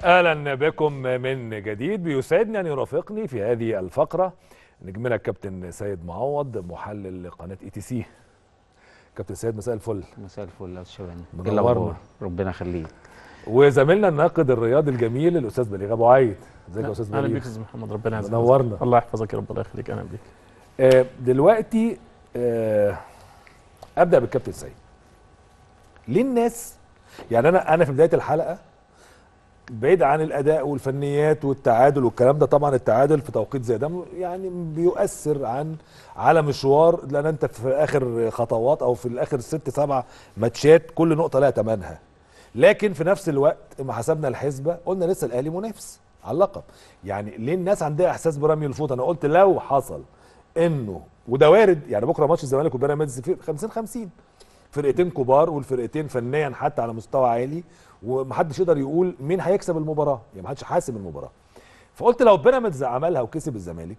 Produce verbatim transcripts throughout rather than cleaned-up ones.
اهلا بكم من جديد. بيسعدني ان يرافقني في هذه الفقره نجمنا الكابتن سيد معوض محلل قناه اي تي سي. كابتن سيد مساء الفل. مساء الفل يا شباب. منورنا. ربنا يخليك. وزميلنا الناقد الرياضي الجميل الاستاذ بليغ ابو عيد. ازيك يا استاذ بليغ؟ اهلا بيك يا استاذ محمد، ربنا يعزك. منورنا. الله يحفظك يا رب، الله يخليك. اهلا بيك. آه دلوقتي آه ابدا بالكابتن سيد. ليه الناس يعني انا انا في بدايه الحلقه بعيد عن الاداء والفنيات والتعادل والكلام ده، طبعا التعادل في توقيت زي ده يعني بيؤثر عن على مشوار، لان انت في اخر خطوات او في الاخر ست سبع ماتشات كل نقطه لها ثمنها. لكن في نفس الوقت لما حسبنا الحسبه قلنا لسه الاهلي منافس على اللقب. يعني ليه الناس عندها احساس برمي الفوط؟ انا قلت لو حصل انه وده وارد، يعني بكره ماتش الزمالك وبيراميدز في خمسين خمسين، فرقتين كبار والفرقتين فنيا حتى على مستوى عالي، ومحدش يقدر يقول مين هيكسب المباراه، يعني محدش حاسم المباراه. فقلت لو بيراميدز عملها وكسب الزمالك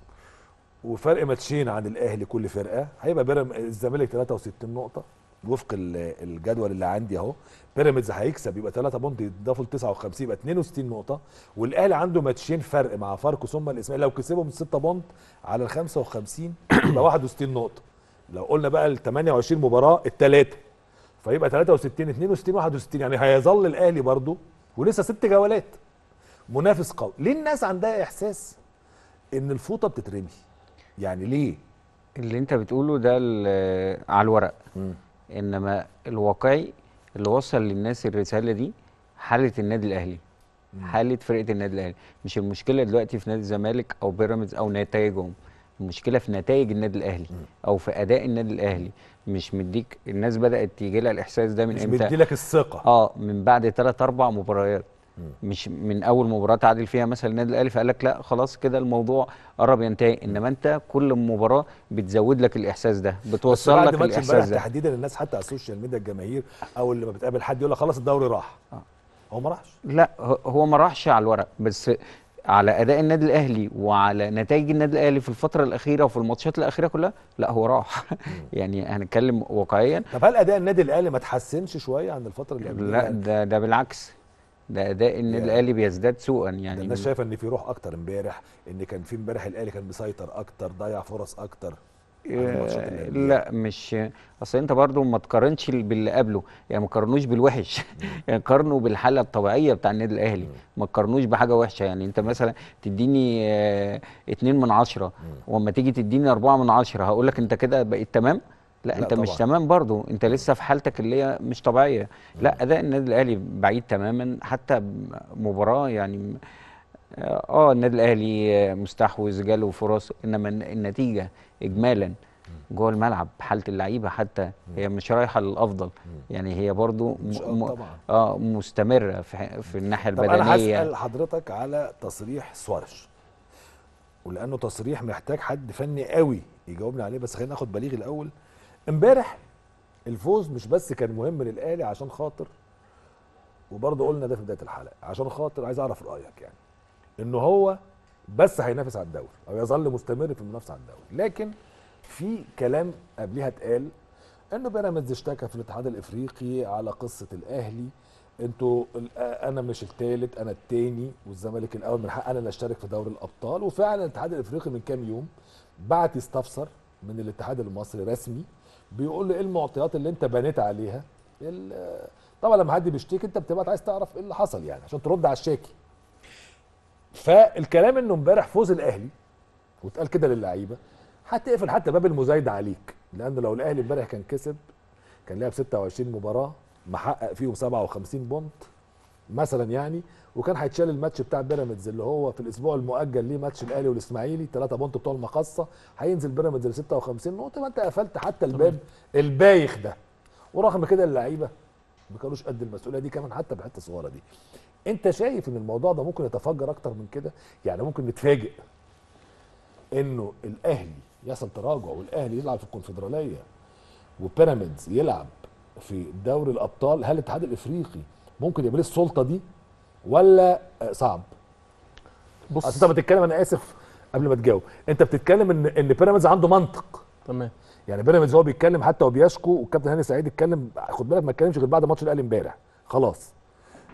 وفرق ماتشين عن الاهلي كل فرقه، هيبقى بيراميدز الزمالك ثلاثة وستين نقطه وفق الجدول اللي عندي اهو. بيراميدز هيكسب يبقى ثلاثة بونت يضافوا ل تسعة وخمسين يبقى اثنين وستين نقطه، والاهلي عنده ماتشين فرق مع فاركو ثم الاسماعيلي، لو كسبهم ستة بونت على ال خمسة وخمسين يبقى واحد وستين نقطه. لو قلنا بقى ال ثمانية وعشرين مباراه الثلاثه فيبقى ثلاثة وستين اثنين وستين واحد وستين، يعني هيظل الاهلي برضو ولسه ست جولات منافس قوي. ليه الناس عندها احساس ان الفوطه بتترمي؟ يعني ليه؟ اللي انت بتقوله ده على الورق، م. انما الواقعي اللي وصل للناس الرساله دي حاله النادي الاهلي، م. حاله فرقه النادي الاهلي. مش المشكله دلوقتي في نادي الزمالك او بيراميدز او نتائجهم، المشكله في نتائج النادي الاهلي م. او في اداء النادي الاهلي. مش مديك، الناس بدات تيجي لها الاحساس ده من مش امتى؟ مش مدي لك الثقه اه من بعد ثلاث اربع مباريات، مش من اول مباراه تعادل فيها مثلا النادي الاهلي فقال لك لا خلاص كده الموضوع قرب ينتهي. انما انت كل مباراه بتزود لك الاحساس ده، بتوصل لك الاحساس ده. تحديدا الناس حتى على السوشيال ميديا الجماهير او اللي ما بتقابل حد يقول لك خلاص الدوري راح. آه. هو ما راحش. لا هو ما راحش على الورق، بس على اداء النادي الاهلي وعلى نتائج النادي الاهلي في الفتره الاخيره وفي الماتشات الاخيره كلها لا هو راح. يعني هنتكلم واقعيا. طب هل اداء النادي الاهلي ما تحسنش شويه عن الفتره اللي قبلها؟ لا ده ده بالعكس، ده اداء النادي الاهلي بيزداد سوءا. يعني الناس شايفه ان في روح اكتر امبارح، ان كان في امبارح الاهلي كان بيسيطر اكتر، ضيع فرص اكتر. آه لا مش اصل انت برضو ما تقارنش باللي قبله، يعني ما تقارنوش بالوحش. يعني قارنوا بالحاله الطبيعيه بتاع النادي الاهلي، ما تقارنوش بحاجه وحشه. يعني انت مثلا تديني آه اتنين من عشرة واما تيجي تديني اربعة من عشرة هقول لك انت كده بقيت تمام؟ لا, لا انت طبعا. مش تمام برضو، انت لسه في حالتك اللي هي مش طبيعيه. لا اداء النادي الاهلي بعيد تماما. حتى مباراه يعني اه النادي الاهلي مستحوذ جاله فرص، انما النتيجه اجمالا جوه الملعب حاله اللعيبه حتى هي مش رايحه للافضل. يعني هي برضو م... اه مستمره في, في الناحيه طب البدنيه. انا هسال حضرتك على تصريح سوارش، ولانه تصريح محتاج حد فني قوي يجاوبنا عليه، بس خلينا ناخد بليغ الاول. امبارح الفوز مش بس كان مهم للاهلي عشان خاطر، وبرضه قلنا ده في بدايه الحلقه، عشان خاطر عايز اعرف رايك، يعني انه هو بس هينافس على الدوري او يظل مستمر في المنافسه على الدوري، لكن في كلام قبلها اتقال انه بيراميدز اشتكى في الاتحاد الافريقي على قصه الاهلي، انتوا انا مش الثالث انا الثاني والزمالك الاول، من حق انا اللي اشترك في دوري الابطال. وفعلا الاتحاد الافريقي من كام يوم بعت يستفسر من الاتحاد المصري رسمي بيقول له ايه المعطيات اللي انت بنيت عليها. طبعا لما حد بيشتكي انت بتبقى عايز تعرف ايه اللي حصل يعني عشان ترد على الشاكي. فالكلام انه امبارح فوز الاهلي واتقال كده للعيبه هتقفل حتى باب المزايده عليك، لانه لو الاهلي امبارح كان كسب كان لعب ستة وعشرين مباراه محقق فيهم سبعة وخمسين بونت مثلا يعني، وكان هيتشال الماتش بتاع بيراميدز اللي هو في الاسبوع المؤجل ليه ماتش الاهلي والاسماعيلي ثلاثة بونت بتوع المقصه، هينزل بيراميدز ل ستة وخمسين نقطه، ما انت قفلت حتى الباب البايخ ده. ورغم كده اللعيبه ما كانوش قد المسؤوليه دي كمان حتى بالحته الصغيره دي. انت شايف ان الموضوع ده ممكن يتفجر اكتر من كده؟ يعني ممكن نتفاجئ انه الاهلي يحصل تراجع والاهلي يلعب في الكونفدراليه وبيراميدز يلعب في دوري الابطال؟ هل الاتحاد الافريقي ممكن يبقى له السلطه دي ولا صعب؟ بص اصل انت بتتكلم، انا اسف قبل ما تجاوب، انت بتتكلم ان ان بيراميدز عنده منطق. تمام. يعني بيراميدز هو بيتكلم حتى وبيشكو، والكابتن هاني سعيد اتكلم، خد بالك ما اتكلمش غير بعد ماتش الاهلي امبارح خلاص.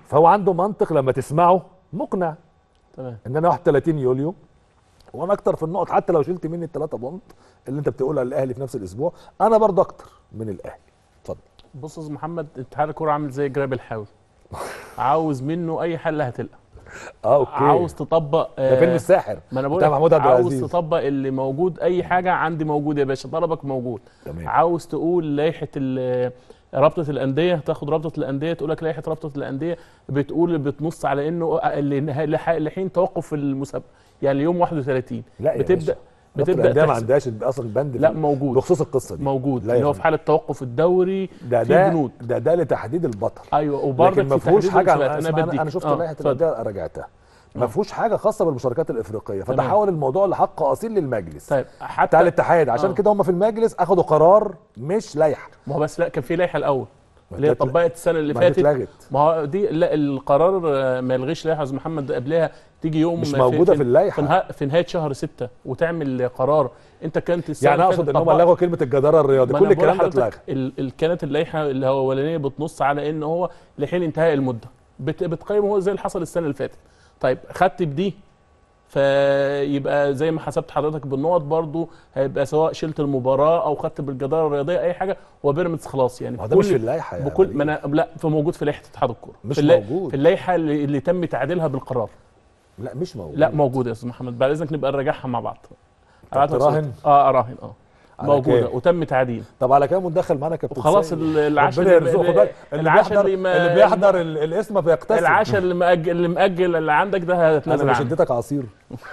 فهو عنده منطق لما تسمعه مقنع، تمام. ان انا واحد وثلاثين يوليو وانا اكتر في النقط، حتى لو شلت مني الثلاثه بونت اللي انت بتقولها للاهلي في نفس الاسبوع، انا برضه اكتر من الاهلي. اتفضل. بص يا استاذ محمد، اتحاد الكوره عامل زي جراب الحاوي، عاوز منه اي حل هتلقى. اه اوكي. عاوز تطبق ده فيلم الساحر. ما انا بقول بتاع لك محمود عبد عاوز العزيز. تطبق اللي موجود، اي حاجه عندي موجود يا باشا، طلبك موجود. تمام. عاوز تقول لائحه ال- رابطه الانديه، تاخد رابطه الانديه تقول لك لائحه رابطه الانديه بتقول بتنص على انه اللي- لح- لحين توقف المسابقه، يعني اليوم واحد وثلاثين لا يا بتبدا باشا. بتبدا الانديه ما تحسب. عندهاش اصلا بند لا في- موجود بخصوص القصه دي موجود لا اللي هو يا في حاله توقف الدوري ده في ده بنود. ده ده لتحديد البطل. ايوه وبرضك لكن ما في فيهوش تحديد حاجه. المسابقات. انا, أنا, بديك. أنا شفت آه، لائحه اتفضل. الانديه راجعتها، ما آه. فيهوش حاجه خاصه بالمشاركات الافريقيه، تمام. فتحول الموضوع لحق اصيل للمجلس طيب بتاع حتى الاتحاد. عشان آه. كده هم في المجلس اخذوا قرار مش لائحه. ما هو بس لا، كان في لائحه الاول ما اللي هي اتلغت- طبقت السنه اللي ما دي فاتت. اتلغت. ما هو دي لا، القرار آه، ما يلغيش لائحه يا استاذ محمد، ده قبلها تيجي يوم مش موجودة في اللائحة. في, نها... في نهايه شهر ستة وتعمل قرار. انت كانت السنه يعني اللي اقصد فاتت ان هم طبقت- لغوا كلمه الجداره الرياضي، ما كل أنا بقول الكلام ده اتلغى. لحضرتك ال... ال... كانت اللائحه اللي هو الاولانيه بتنص على ان هو لحين انتهاء المده بت... بتقيم هو زي اللي حصل السنه اللي فاتت. طيب خدت بدي، فيبقى زي ما حسبت حضرتك بالنقط برضو هيبقى سواء شلت المباراه او خدت بالجداره الرياضيه اي حاجه، هو بيراميدز خلاص يعني ما هو ده مش في اللائحه يا بكل وليد. ما انا لا فموجود في لائحه اتحاد الكوره، مش في اللي- موجود. في اللائحه اللي, اللي تم تعديلها بالقرار. لا مش موجود. لا موجود يا استاذ محمد، بعد اذنك نبقى نراجعها مع بعض. أبعت لك تراهن؟ صورة. اه اراهن اه على موجوده كام؟ وتم تعديل. طب على كام مندخل معانا كابتن وخلاص سيد؟ ال- العشاء ربنا اللي- يرزقه. خد بالك، اللي العشاء بيحضر اللي ما- اللي بيحضر ال- الاسم بيقتسم. العشاء اللي مأجل اللي مأجل اللي عندك ده هتنزل انا مش عنه. اديتك عصير.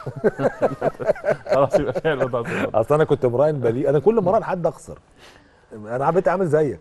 خلاص يبقى فعلا ده عصير. اصل انا كنت مراهن بليغ، انا كل مره حد اخسر. انا عملت عامل زيك.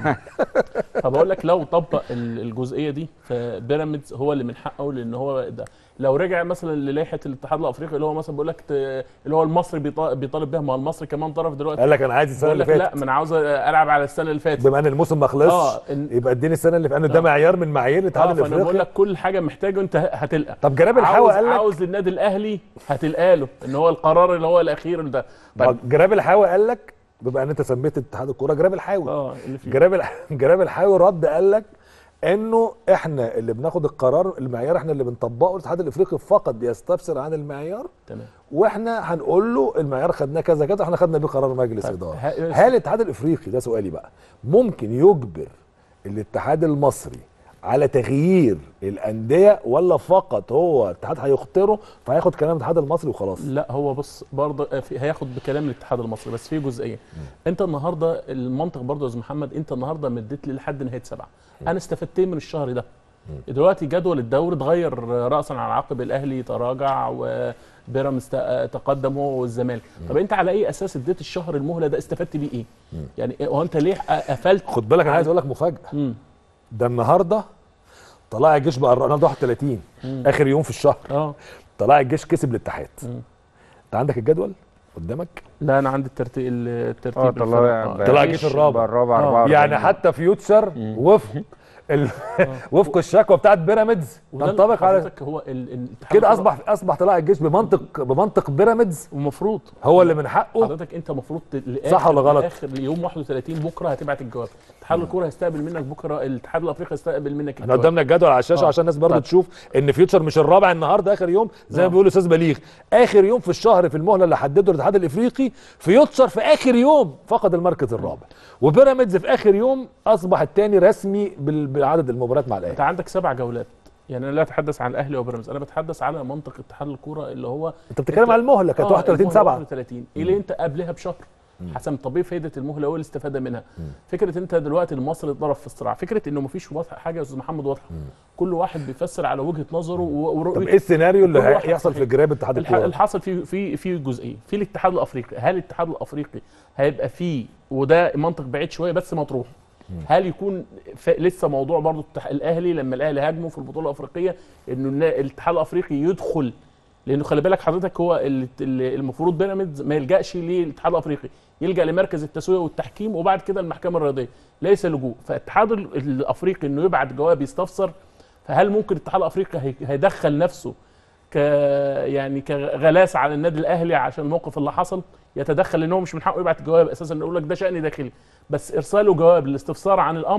فبقول لك لو طبق ال- الجزئيه دي فبيراميدز هو اللي من حقه، لان هو ده لو رجع مثلا للائحه الاتحاد الافريقي اللي هو مثلا بيقول لك ت- اللي هو المصري بيطا- بيطالب بها، ما هو المصري كمان طرف دلوقتي قال لك انا عايز السنه بيقول اللي لك لا، فاتت، ما انا عاوز العب على السنه اللي فاتت. بما ان الموسم ما خلصش اه إن- يبقى اديني السنه اللي فاتت. ده آه. معيار من معايير الاتحاد اه فانا بقول الافريقي. لك كل حاجه محتاجه انت هتلقى. طب جناب الحوا عاوز قال لك عاوز للنادي الاهلي هتلقى له ان هو القرار اللي هو الاخير ده. طيب جراب الحاوي قال لك، بما ان انت سميت اتحاد الكوره جراب الحاوي. اه اللي فيه جراب الح... جراب الحاوي رد قال لك انه احنا اللي بناخد القرار، المعيار احنا اللي بنطبقه، الاتحاد الافريقي فقط بيستفسر عن المعيار، تمام. واحنا هنقول له المعيار خدناه كذا كذا، احنا خدنا بيه قرار مجلس طيب، اداره. ه- هل الاتحاد الافريقي، ده سؤالي بقى، ممكن يجبر الاتحاد المصري على تغيير الانديه، ولا فقط هو الاتحاد هيختاره فهياخد كلام الاتحاد المصري وخلاص؟ لا هو بص برضه في- هياخد بكلام الاتحاد المصري، بس في جزئيه. انت النهارده المنطق برضه يا استاذ محمد، انت النهارده مديت لي لحد نهايه سبعه، انا استفدت إيه من الشهر ده؟ دلوقتي جدول الدوري اتغير راسا على عقب، الاهلي تراجع وبيراميدز ت- تقدم هو والزمالك. طب انت على اي اساس اديت الشهر المهله ده؟ استفدت بيه ايه؟ يعني هو انت ليه قفلت؟ خد بالك انا عايز اقول لك مفاجاه. مم. ده النهارده طلائع الجيش بقى النهارده واحد وثلاثين اخر يوم في الشهر. اه طلائع الجيش كسب الاتحاد. مم. انت عندك الجدول قدامك؟ لا انا عندي الترتيب الترتيب اه طلع الفرق. طلع الجيش الرابع. الرابع آه. أربعة وأربعين. يعني حتى فيوتشر وفق ال... وفق الشكوى بتاعت بيراميدز وده اللي تنطبق على حضرتك هو ال- ال- الاتحاد كده. الكرة- اصبح اصبح طلائع الجيش بمنطق بمنطق بيراميدز ومفروض هو اللي من حقه. حضرتك انت المفروض صح ولا غلط؟ اخر يوم واحد وثلاثين بكره هتبعت الجواب. اتحاد الكوره هيستقبل منك بكره، الاتحاد الافريقي هيستقبل منك احنا الجواب. قدامنا الجدول على الشاشه آه. عشان الناس برضو طيب. تشوف ان فيوتشر مش الرابع النهارده اخر يوم زي ما آه. بيقول الاستاذ بليغ. اخر يوم في الشهر في المهله اللي حدده الاتحاد الافريقي، فيوتشر في اخر يوم فقد المركز الرابع، وبيراميدز في اخر يوم اصبح الثاني رسمي بال- بعدد المباريات مع الاهلي. انت عندك سبع جولات، يعني انا لا اتحدث عن الاهلي وبيراميدز، انا بتحدث على منطق اتحاد الكوره اللي هو انت بتتكلم على المهله كانت آه، واحد وثلاثين المهلة سبعة. واحد وثلاثين الى انت قبلها بشهر حسب طبيعي فائده المهله والاستفاده منها. فكره انت دلوقتي المصري اتضرب في الصراع، فكره انه مفيش واضح حاجه يا استاذ محمد واضحه، كل واحد بيفسر على وجهه نظره و- طب ورؤيته. ايه السيناريو اللي كل واحد هيحصل صحيح. في جراب اتحاد الح- الكوره؟ الحاصل في في في جزئيه في الاتحاد الافريقي، هل الاتحاد الافريقي هيبقى فيه، وده منطق بعيد شويه بس مطروح، هل يكون ف- لسه موضوع برضو التح- الاهلي لما الاهلي هاجمه في البطوله الافريقيه انه النا- الاتحاد الافريقي يدخل، لانه خلي بالك حضرتك هو ال- ال- المفروض بيراميدز ما يلجاش للاتحاد الافريقي، يلجا لمركز التسويه والتحكيم وبعد كده المحكمه الرياضيه، ليس لجوء. فالاتحاد ال- الافريقي انه يبعت جواب يستفسر، فهل ممكن الاتحاد الافريقي هي- هيدخل نفسه ك يعني كغلاسه على النادي الاهلي عشان الموقف اللي حصل، يتدخل، لان هو مش من حقه يبعت جواب اساسا، يقول لك ده شان داخلي، بس ارساله جواب للاستفسار عن الامر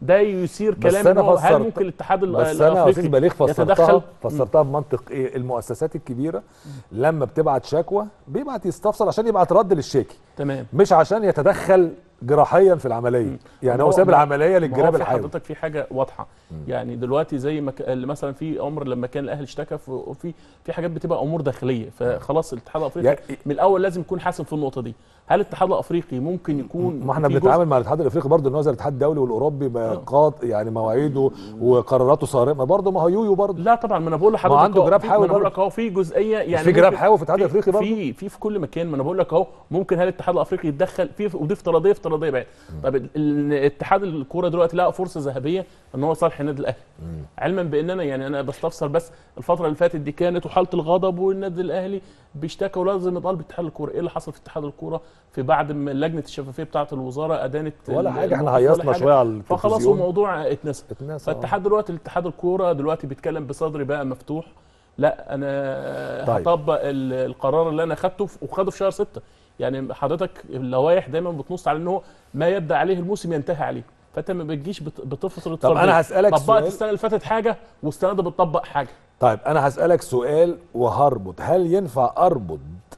ده يثير بس كلام أنا إن هو هل فسرت- ممكن الاتحاد ال- بس انا يا الافريقي استاذ بليغ فسرتها يتدخل؟ فسرتها بمنطق ايه؟ المؤسسات الكبيره لما بتبعت شكوى بيبعت يستفسر عشان يبعت رد للشاكي، تمام. مش عشان يتدخل جراحيا في العمليه. يعني ما هو ساب ما- العمليه ما هو للجناب في الحيوي. حضرتك في حاجه واضحه. يعني دلوقتي زي ما ك- اللي مثلا في امر لما كان الاهلي اشتكى في- وفي في حاجات بتبقى امور داخليه، فخلاص الاتحاد الافريقي يعني- من الاول لازم يكون حاسم في النقطه دي. هل الاتحاد الافريقي ممكن يكون ما احنا في جزء- بنتعامل مع الاتحاد الافريقي برضه ان هو زي الاتحاد الدولي والاوروبي قاط يعني مواعيده وقراراته صارمه برضه، ما هو يويو برضه. لا طبعا، ما انا بقول لحضرتك ما عنده أهو، جراب في- حاوي ما انا بقول برضه. لك اهو في جزئيه يعني في جراب ممكن- حاوي في الاتحاد في- الافريقي برضه. في في في كل مكان. ما انا بقول لك اهو ممكن هل الاتحاد الافريقي يتدخل في ودي افتراضيه افتراضيه بقى. طب ال- ال- اتحاد الكوره دلوقتي لقى فرصه ذهبيه ان هو صالح النادي الاهلي، علما باننا يعني انا بستفسر بس الفتره اللي فاتت دي كانت وحاله الغضب والنادي الاهلي بيشتكى ولازم يطالب اتحاد الكوره. ايه اللي حصل في اتحاد الكوره في بعد ما لجنه الشفافيه بتاعه الوزاره ادانت ولا ال- حاجه، احنا الموقف ولا هيصنا حاجة. شويه على فخلاص التلفزيون. الموضوع اتنسى. اتنسى، آه. فالاتحاد دلوقتي الاتحاد الكوره دلوقتي بيتكلم بصدري بقى مفتوح. لا انا طيب. هطبق ال- القرار اللي انا خدته في- وخده في شهر ستة. يعني حضرتك اللوائح دايما بتنص على ان هو ما يبدا عليه الموسم ينتهي عليه، فانت ما بتجيش بت- بتفرض طب انا هسالك طبقت سؤال. السنه اللي فاتت حاجه والسنه دي بتطبق حاجه. طيب انا هسالك سؤال وهربط، هل ينفع اربط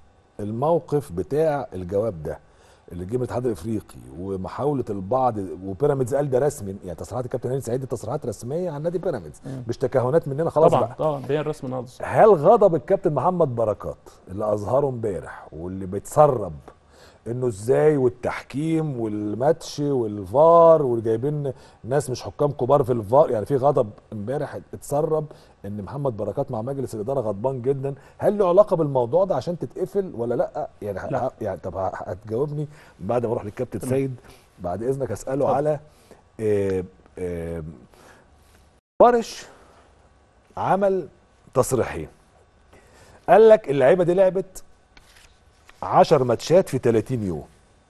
الموقف بتاع الجواب ده اللي جه من الاتحاد الافريقي ومحاوله البعض وبيراميدز قال ده رسمي، يعني تصريحات الكابتن هاني سعيد دي تصريحات رسميه عن نادي بيراميدز مش تكهنات مننا خلاص طبعا بقى. طبعا بين رسم النهارده. هل غضب الكابتن محمد بركات اللي اظهره امبارح واللي بيتسرب انه ازاي والتحكيم والماتش والفار وجايبين ناس مش حكام كبار في الفار، يعني في غضب امبارح اتسرب ان محمد بركات مع مجلس الاداره غضبان جدا، هل له علاقه بالموضوع ده عشان تتقفل ولا لا؟ يعني لا. يعني طب هتجاوبني بعد ما اروح للكابتن سيد بعد اذنك اساله طب. على آه آه بارش عمل تصريحين، قال لك اللعيبه دي لعبت عشر ماتشات في تلاتين يوم،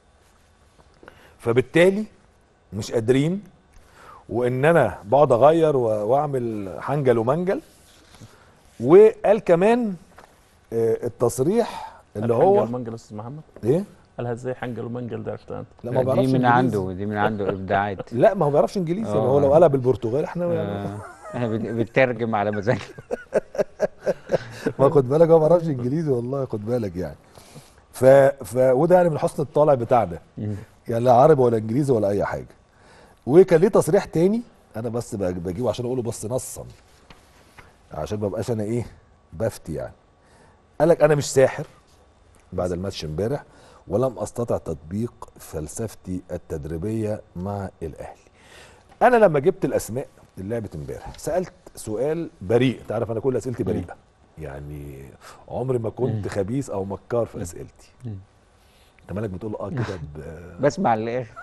فبالتالي مش قادرين، وان انا بقعد اغير واعمل حنجل ومنجل. وقال كمان آه، التصريح اللي هو حنجل ومنجل استاذ محمد ايه؟ قالها ازاي حنجل ومنجل ده عرفتها انت؟ لا ما بيعرفش دي من إنجليزي. عنده دي من عنده ابداعات. لا ما هو بيعرفش انجليزي، يعني هو آه. لو قالها بالبرتغال احنا آه، احنا بن- بنترجم على مزاجنا. ما خد بالك هو ما بيعرفش انجليزي والله، خد بالك يعني. ف... ف وده يعني من حسن الطالع بتاعنا، يعني لا عربي ولا انجليزي ولا اي حاجه. وكان ليه تصريح تاني انا بس بج- بجيبه عشان اقوله بس نصا عشان ما بقاش انا ايه بفتي يعني. قال لك انا مش ساحر بعد الماتش امبارح ولم استطع تطبيق فلسفتي التدريبيه مع الاهلي. انا لما جبت الاسماء اللي لعبت امبارح سالت سؤال بريء، انت عارف انا كل اسئلتي بريئه، يعني عمري ما كنت خبيث او مكار في اسئلتي. انت مالك بتقول اه كده ب- بسمع للاخر.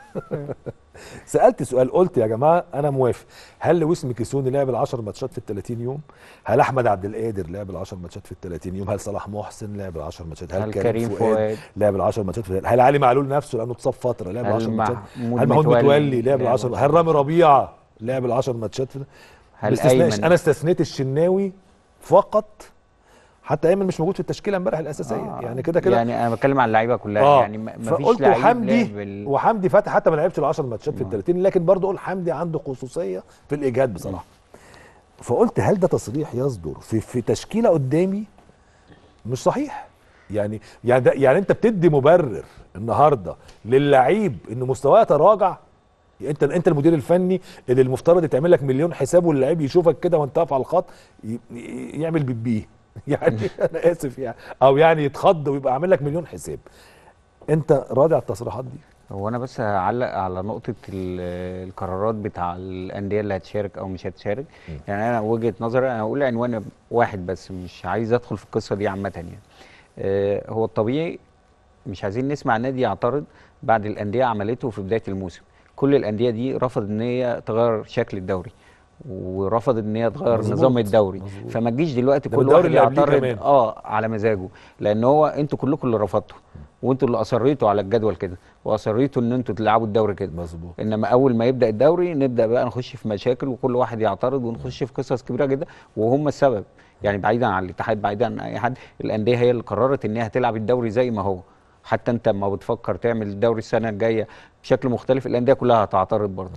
سالت سؤال، قلت يا جماعه انا موافق، هل لويس ميكيسوني لعب العشر ماتشات في التلاتين يوم؟ هل احمد عبد القادر لعب العشر ماتشات في التلاتين يوم؟ هل صلاح محسن لعب العشر ماتشات؟ هل, هل كريم, كريم فؤاد, فؤاد؟ لعب العشر ماتشات في هل علي معلول نفسه لانه اتصاب فتره لعب هل العشر ماتشات؟ محمود هل محمود متولي متولي لعب لعب العشر؟ العشر هل رامي ربيعه لعب العشر ماتشات في هل باستثناء أيمن؟ انا استثنيت الشناوي فقط، حتى ايمن مش موجود في التشكيله امبارح الاساسيه، آه. يعني كده كده. يعني انا بتكلم عن اللعيبه كلها، آه. يعني ما ما فيش فقلت لعيب وحمدي لعب ال- وحمدي فتحي حتى ما لعبش ال عشر ماتشات في ال تلاتين، لكن برضه قول حمدي عنده خصوصيه في الاجهاد بصراحه. فقلت هل ده تصريح يصدر في في تشكيله قدامي؟ مش صحيح. يعني يعني ده يعني انت بتدي مبرر النهارده للعيب ان مستواه يتراجع؟ انت انت المدير الفني اللي المفترض يتعمل لك مليون حساب واللعيب يشوفك كده وانت واقف على الخط ي- ي- يعمل بيبيه يعني انا اسف يعني، او يعني يتخض ويبقى عامل لك مليون حساب. انت راضي على التصريحات دي؟ هو انا بس هعلق على نقطه ال- القرارات بتاع الانديه اللي هتشارك او مش هتشارك. يعني انا وجهه نظري، انا هقول عنوان واحد بس، مش عايز ادخل في القصه دي عامه يعني. آه، هو الطبيعي مش عايزين نسمع نادي يعترض بعد الانديه عملته في بدايه الموسم. كل الانديه دي رفضت ان هي تغير شكل الدوري ورفضت ان هي تغير مظبوط. نظام الدوري، مظبوط. فما تجيش دلوقتي ده كل بالدوري واحد اللي قبليه يعترض كمان. اه على مزاجه، لان هو انتوا كلكم اللي رفضتوا وانتوا اللي اصريتوا على الجدول كده واصريتوا ان انتوا تلعبوا الدوري كده. مظبوط. انما اول ما يبدا الدوري نبدا بقى نخش في مشاكل وكل واحد يعترض ونخش في قصص كبيره جدا وهم السبب. يعني بعيدا عن الاتحاد بعيدا عن اي حد، الانديه هي اللي قررت ان هي هتلعب الدوري زي ما هو. حتى انت لما بتفكر تعمل الدوري السنه الجايه بشكل مختلف الانديه كلها هتعترض برضه.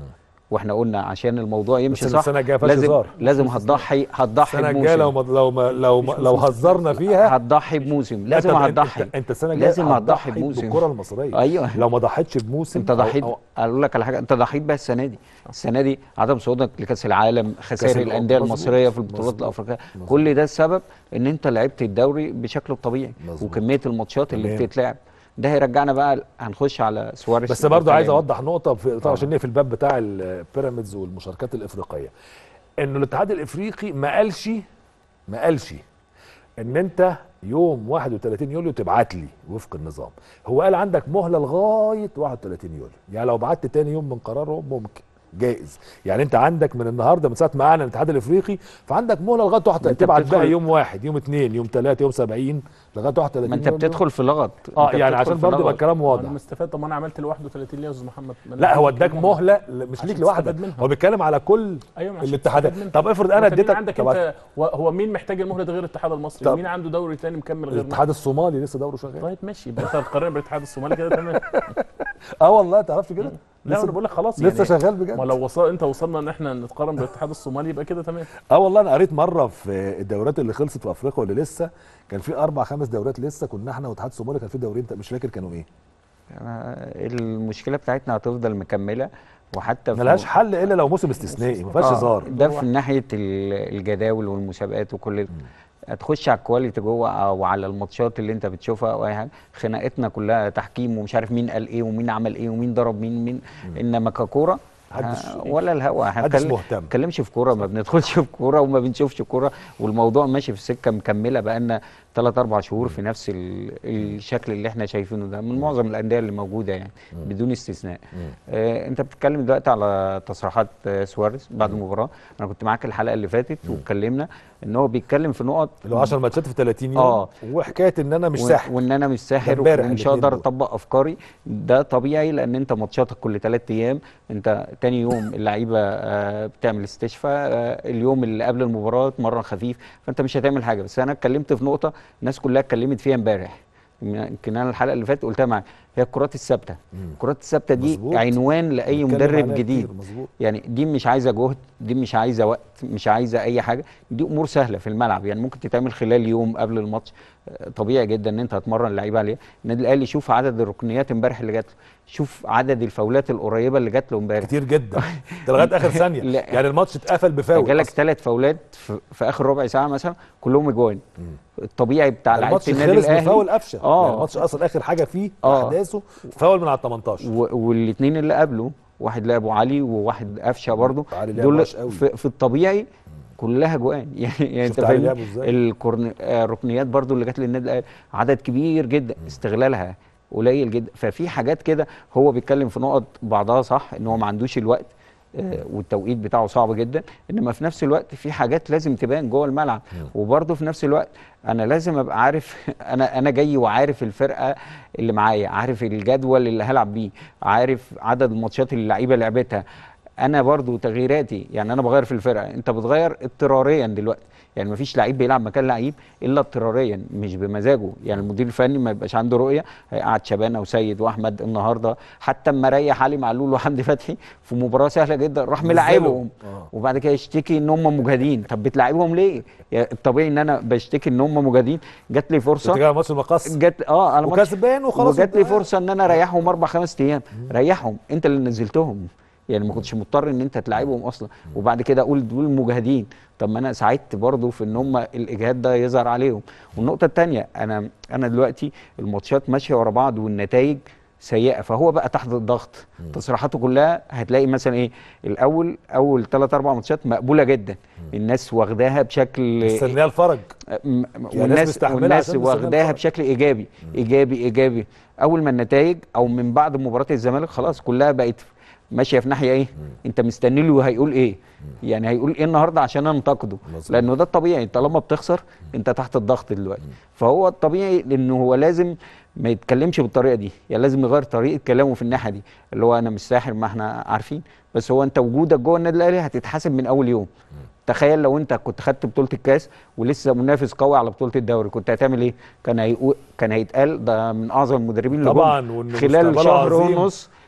واحنا قلنا عشان الموضوع يمشي بس صح السنة الجاية فيهاش لازم هزار. لازم هتضحي هتضحي السنه الجايه لو بموسم ما لو ما لو ما لو هزرنا فيها هتضحي بموسم لا، لازم طب أنت- هتضحي انت, انت السنه الجايه لازم هتضحي هتضحي بموسم. بالكره المصريه. ايوه لو ما ضحيتش بموسم انت أو- ضحيت. أو اقول لك على حاجه، انت ضحيت بقى السنه دي السنه دي عدم صعودك لكاس العالم، خسائر الأمم. الانديه مظبوط، المصريه في البطولات مظبوط، الافريقيه، مظبوط. كل ده السبب ان انت لعبت الدوري بشكله الطبيعي مظبوط. وكميه الماتشات اللي تمام. بتتلعب. ده هيرجعنا بقى، هنخش على سواريز بس برضو عايز والكلام. اوضح نقطه في طبعا آه. عشان نقفل الباب بتاع البيراميدز والمشاركات الافريقيه، انه الاتحاد الافريقي ما قالش ما قالش ان انت يوم واحد وثلاثين يوليو تبعت لي وفق النظام. هو قال عندك مهله لغايه واحد وثلاثين يوليو، يعني لو بعت تاني يوم من قرارهم ممكن جائز. يعني انت عندك من النهارده من ساعه ما اعلن الاتحاد الافريقي فعندك مهله لغايه واحد انت تبعت بتدخل- بقى يوم واحد يوم اثنين يوم ثلاثه يوم سبعين لغايه واحد وثلاثين ما انت يوليو. بتدخل في لغط. اه انت يعني بتدخل عشان في برضه يبقى لغط. الكلام واضح. انا مستفاد. طب ما انا عملت ال واحد وثلاثين ليه يا استاذ محمد؟ ما أنا لا هو عملت اداك المهلة. مهله مش عشان ليك لوحدك، تستفاد منها. هو بيتكلم على كل ايوه عشان الاتحادات. تستفاد منها. طب افرض انا وكمان اديتك عندك طب انت هو- هو مين محتاج المهله ده غير الاتحاد المصري؟ طب- مين عنده دوري تاني مكمل غيرنا؟ الاتحاد الصومالي لسه دوره شغال. طيب ماشي، يبقى انت هتقارن بالاتحاد الصومالي كده تمام. اه والله تعرفش كده؟ لا انا بقول لك خلاص لسه شغال بجد. ما لو وصل انت وصلنا ان احنا نتقارن بالاتحاد الصومالي يبقى كده تمام. اه والله انا قريت مره في الدورات اللي خلصت في افريقيا واللي لسه كان في اربع خمس دورات لسه كنا احنا والاتحاد الصومالي كان في دورين مش فاكر كانوا ايه. آه، المشكله بتاعتنا هتفضل مكمله، وحتى في ملهاش حل الا لو موسم استثنائي ما فيهاش آه، هزار. ده في ناحيه ال- الجداول والمسابقات وكل ده. هتخش على الكواليتي جوه او على الماتشات اللي انت بتشوفها او اي حاجه، خناقتنا كلها تحكيم ومش عارف مين قال ايه ومين عمل ايه ومين ضرب مين مين انما ككوره محدش- آه، ولا الهوا. محدش هتكلم- مهتم. بنتكلمش في كوره، ما بندخلش في كوره وما بنشوفش كوره، والموضوع ماشي في سكه مكمله بقالنا ثلاث اربع شهور في نفس ال- الشكل اللي احنا شايفينه ده من معظم الانديه اللي موجوده يعني بدون استثناء. آه انت بتتكلم دلوقتي على تصريحات آه سواريز بعد المباراه. انا كنت معاك الحلقه اللي فاتت واتكلمنا ان هو بيتكلم في نقط اللي هو عشر ماتشات في ثلاثين يوم آه. وحكايه ان انا مش و- ساحر وان انا مش ده ساحر امبارح ومش الاتنين هقدر دول. اطبق افكاري. ده طبيعي لان انت ماتشاتك كل ثلاث ايام، انت تاني يوم اللعيبه آه، بتعمل استشفاء، آه، اليوم اللي قبل المباراه تمرن خفيف، فانت مش هتعمل حاجه. بس انا اتكلمت في نقطه الناس كلها اتكلمت فيها امبارح، يمكن انا الحلقه اللي فاتت قلتها معاك، هي الكرات الثابته. الكرات الثابته دي مظبوط. عنوان لاي بنتكلم مدرب عليها جديد. كتير، مظبوط. يعني دي مش عايزه جهد، دي مش عايزه وقت، مش عايزه اي حاجه، دي امور سهله في الملعب، يعني ممكن تتعمل خلال يوم قبل الماتش. آه، طبيعي جدا ان انت هتمرن اللعيبه عليها. النادي الاهلي شوف عدد الركنيات امبارح اللي جات له، شوف عدد الفاولات القريبه اللي جات له امبارح، كتير جدا ده لغايه اخر ثانيه. لا. يعني الماتش اتقفل بفاول جالك أصلاً. ثلاث فاولات في, في اخر ربع ساعه مثلا كلهم اجوان. الطبيعي بتاع لعيبه الماتش النادي خلص الاهلي بفاول قفشه. اه يعني الماتش اصلا اخر حاجه فيه آه. احداثه فاول من على ال تمنتاشر. والاثنين اللي قبله، واحد لعبه علي وواحد قفشه برضه، علي لعب دول وحش قوي. في, في الطبيعي كلها جوان. يعني يعني شفت انت علي فاهم لعبه ازاي؟ الكورن- آه، الركنيات برضو اللي جت للنادي الاهلي عدد كبير جدا، استغلالها قليل جدا. ففي حاجات كده هو بيتكلم في نقط بعضها صح، ان هو ما عندوش الوقت آه، والتوقيت بتاعه صعب جدا، انما في نفس الوقت في حاجات لازم تبان جوه الملعب. وبرضه في نفس الوقت انا لازم ابقى عارف انا انا جاي وعارف الفرقه اللي معايا، عارف الجدول اللي هلعب بيه، عارف عدد الماتشات اللي اللعيبه لعبتها. انا برضو تغييراتي، يعني انا بغير في الفرقه، انت بتغير اضطراريا دلوقتي، يعني مفيش لعيب بيلعب مكان لعيب الا اضطراريا مش بمزاجه. يعني المدير الفني ما يبقاش عنده رؤيه هيقعد شبانه وسيد واحمد النهارده، حتى اما ريح علي معلول وحمدي فتحي في مباراه سهله جدا راح ملاعبهم، آه. وبعد كده يشتكي ان هم مجهدين. طب بتلاعبهم ليه؟ يعني الطبيعي ان انا بشتكي ان هم مجهدين. جات لي كنت فرصه، جاي على ماتش المقص جت اه على ماتش وكسبان وخلاص وجات لي وانت- فرصه ان انا اريحهم اربع خمس ايام، ريحهم انت اللي نزلتهم، يعني ما كنتش مضطر ان انت تلعبهم اصلا، وبعد كده اقول دول مجاهدين. طب ما انا ساعدت برضه في ان هم الاجهاد ده يظهر عليهم. والنقطه الثانيه، انا انا دلوقتي الماتشات ماشيه ورا بعض والنتائج سيئه، فهو بقى تحت الضغط. تصريحاته كلها هتلاقي مثلا ايه، الاول اول ثلاث اربع ماتشات مقبوله جدا، الناس واخداها بشكل مستنيه الفرج. م- ناس والناس مستحملة والناس عشان مستنية واخداها الفرج. بشكل ايجابي ايجابي ايجابي. اول ما النتائج او من بعد مباراه الزمالك خلاص كلها بقت ماشيه في ناحيه ايه، انت مستني له هيقول ايه، يعني هيقول ايه النهارده عشان انتقده، مظبوط. لانه ده الطبيعي طالما بتخسر انت تحت الضغط دلوقتي. فهو الطبيعي انه هو لازم ما يتكلمش بالطريقه دي، يعني لازم يغير طريقه كلامه في الناحيه دي، اللي هو انا مش ساحر ما احنا عارفين، بس هو انت وجودك جوه النادي الاهلي هتتحاسب من اول يوم. تخيل لو انت كنت خدت بطوله الكاس ولسه منافس قوي على بطوله الدوري كنت هتعمل ايه؟ كان هيقول كان هيتقال ده من اعظم المدربين اللي طبعاً، جم. وإنه خلال مستقبله شهر عظيم. ونص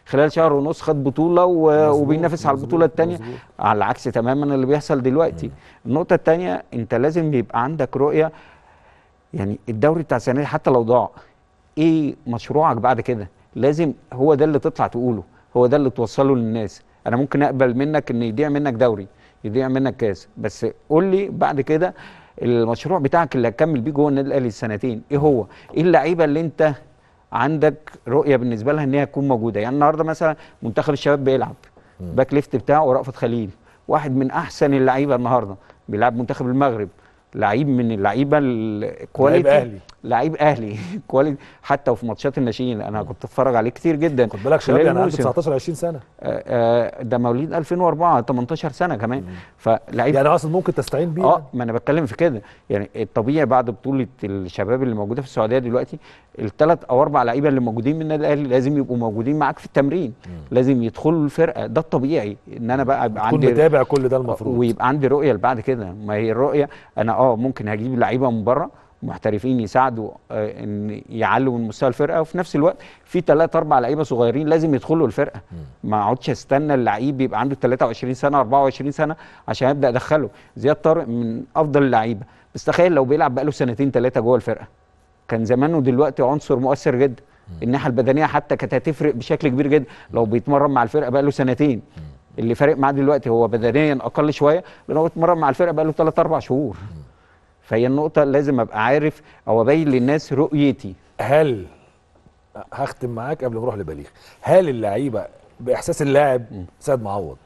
خلال شهر ونص خد بطوله و... مظبوط، وبينافس على مظبوط، البطوله الثانيه، مظبوط. على العكس تماما اللي بيحصل دلوقتي. النقطه الثانيه، انت لازم يبقى عندك رؤيه. يعني الدوري بتاع السنه دي حتى لو ضاع، ايه مشروعك بعد كده؟ لازم هو ده اللي تطلع تقوله، هو ده اللي توصله للناس. انا ممكن اقبل منك ان يضيع منك دوري، يضيع منك كاس، بس قول لي بعد كده المشروع بتاعك اللي هتكمل بيه جوه النادي الاهلي السنتين ايه هو؟ ايه اللعيبه اللي انت عندك رؤيه بالنسبه لها ان هي تكون موجوده؟ يعني النهارده مثلا منتخب الشباب بيلعب، باك ليفت بتاعه رأفت خليل، واحد من احسن اللعيبه النهارده، بيلعب منتخب المغرب، لعيب من اللعيبه الكواليتي، لعيب اهلي، لعيب اهلي كواليتي. حتى وفي ماتشات الناشئين انا كنت اتفرج عليه كتير جدا. خد بالك شباب خلال يعني عنده الموسم. تسعتاشر عشرين سنه، آه، آه، ده مواليد ألفين وأربعة، تمنتاشر سنه كمان. فلعيب يعني اصلا ممكن تستعين بيه. اه ما انا بتكلم في كده. يعني الطبيعي بعد بطوله الشباب اللي موجوده في السعوديه دلوقتي، الثلاث او اربع لعيبه اللي موجودين من النادي الاهلي لازم يبقوا موجودين معاك في التمرين، لازم يدخلوا الفرقه. ده الطبيعي ان انا بقى يبقى تكون عندي متابع كل ده المفروض، ويبقى عندي رؤيه لبعد كده. ما هي الرؤيه، انا اه ممكن هجيب لعيبه من بره محترفين يساعدوا آه ان يعلوا من مستوى الفرقه، وفي نفس الوقت في ثلاث اربع لعيبه صغيرين لازم يدخلوا الفرقه. ما اقعدش استنى اللعيب يبقى عنده ثلاثة وعشرين سنه اربعة وعشرين سنه عشان ابدا ادخله. زياد طارق من افضل اللعيبه، بس تخيل لو بيلعب بقاله سنتين ثلاثه جوه الفرقه، كان زمانه دلوقتي عنصر مؤثر جدا. الناحيه البدنيه حتى كانت هتفرق بشكل كبير جدا لو بيتمرن مع الفرقه بقاله سنتين. اللي فارق معاه دلوقتي هو بدنيا اقل شويه، لان هو بيتمرن مع الفرقه بقاله ثلاث اربع شهور. فهي النقطه لازم ابقى عارف او ابين للناس رؤيتي. هل هختم معاك قبل ما اروح لبليغ، هل اللعيبه باحساس اللاعب سيد معوض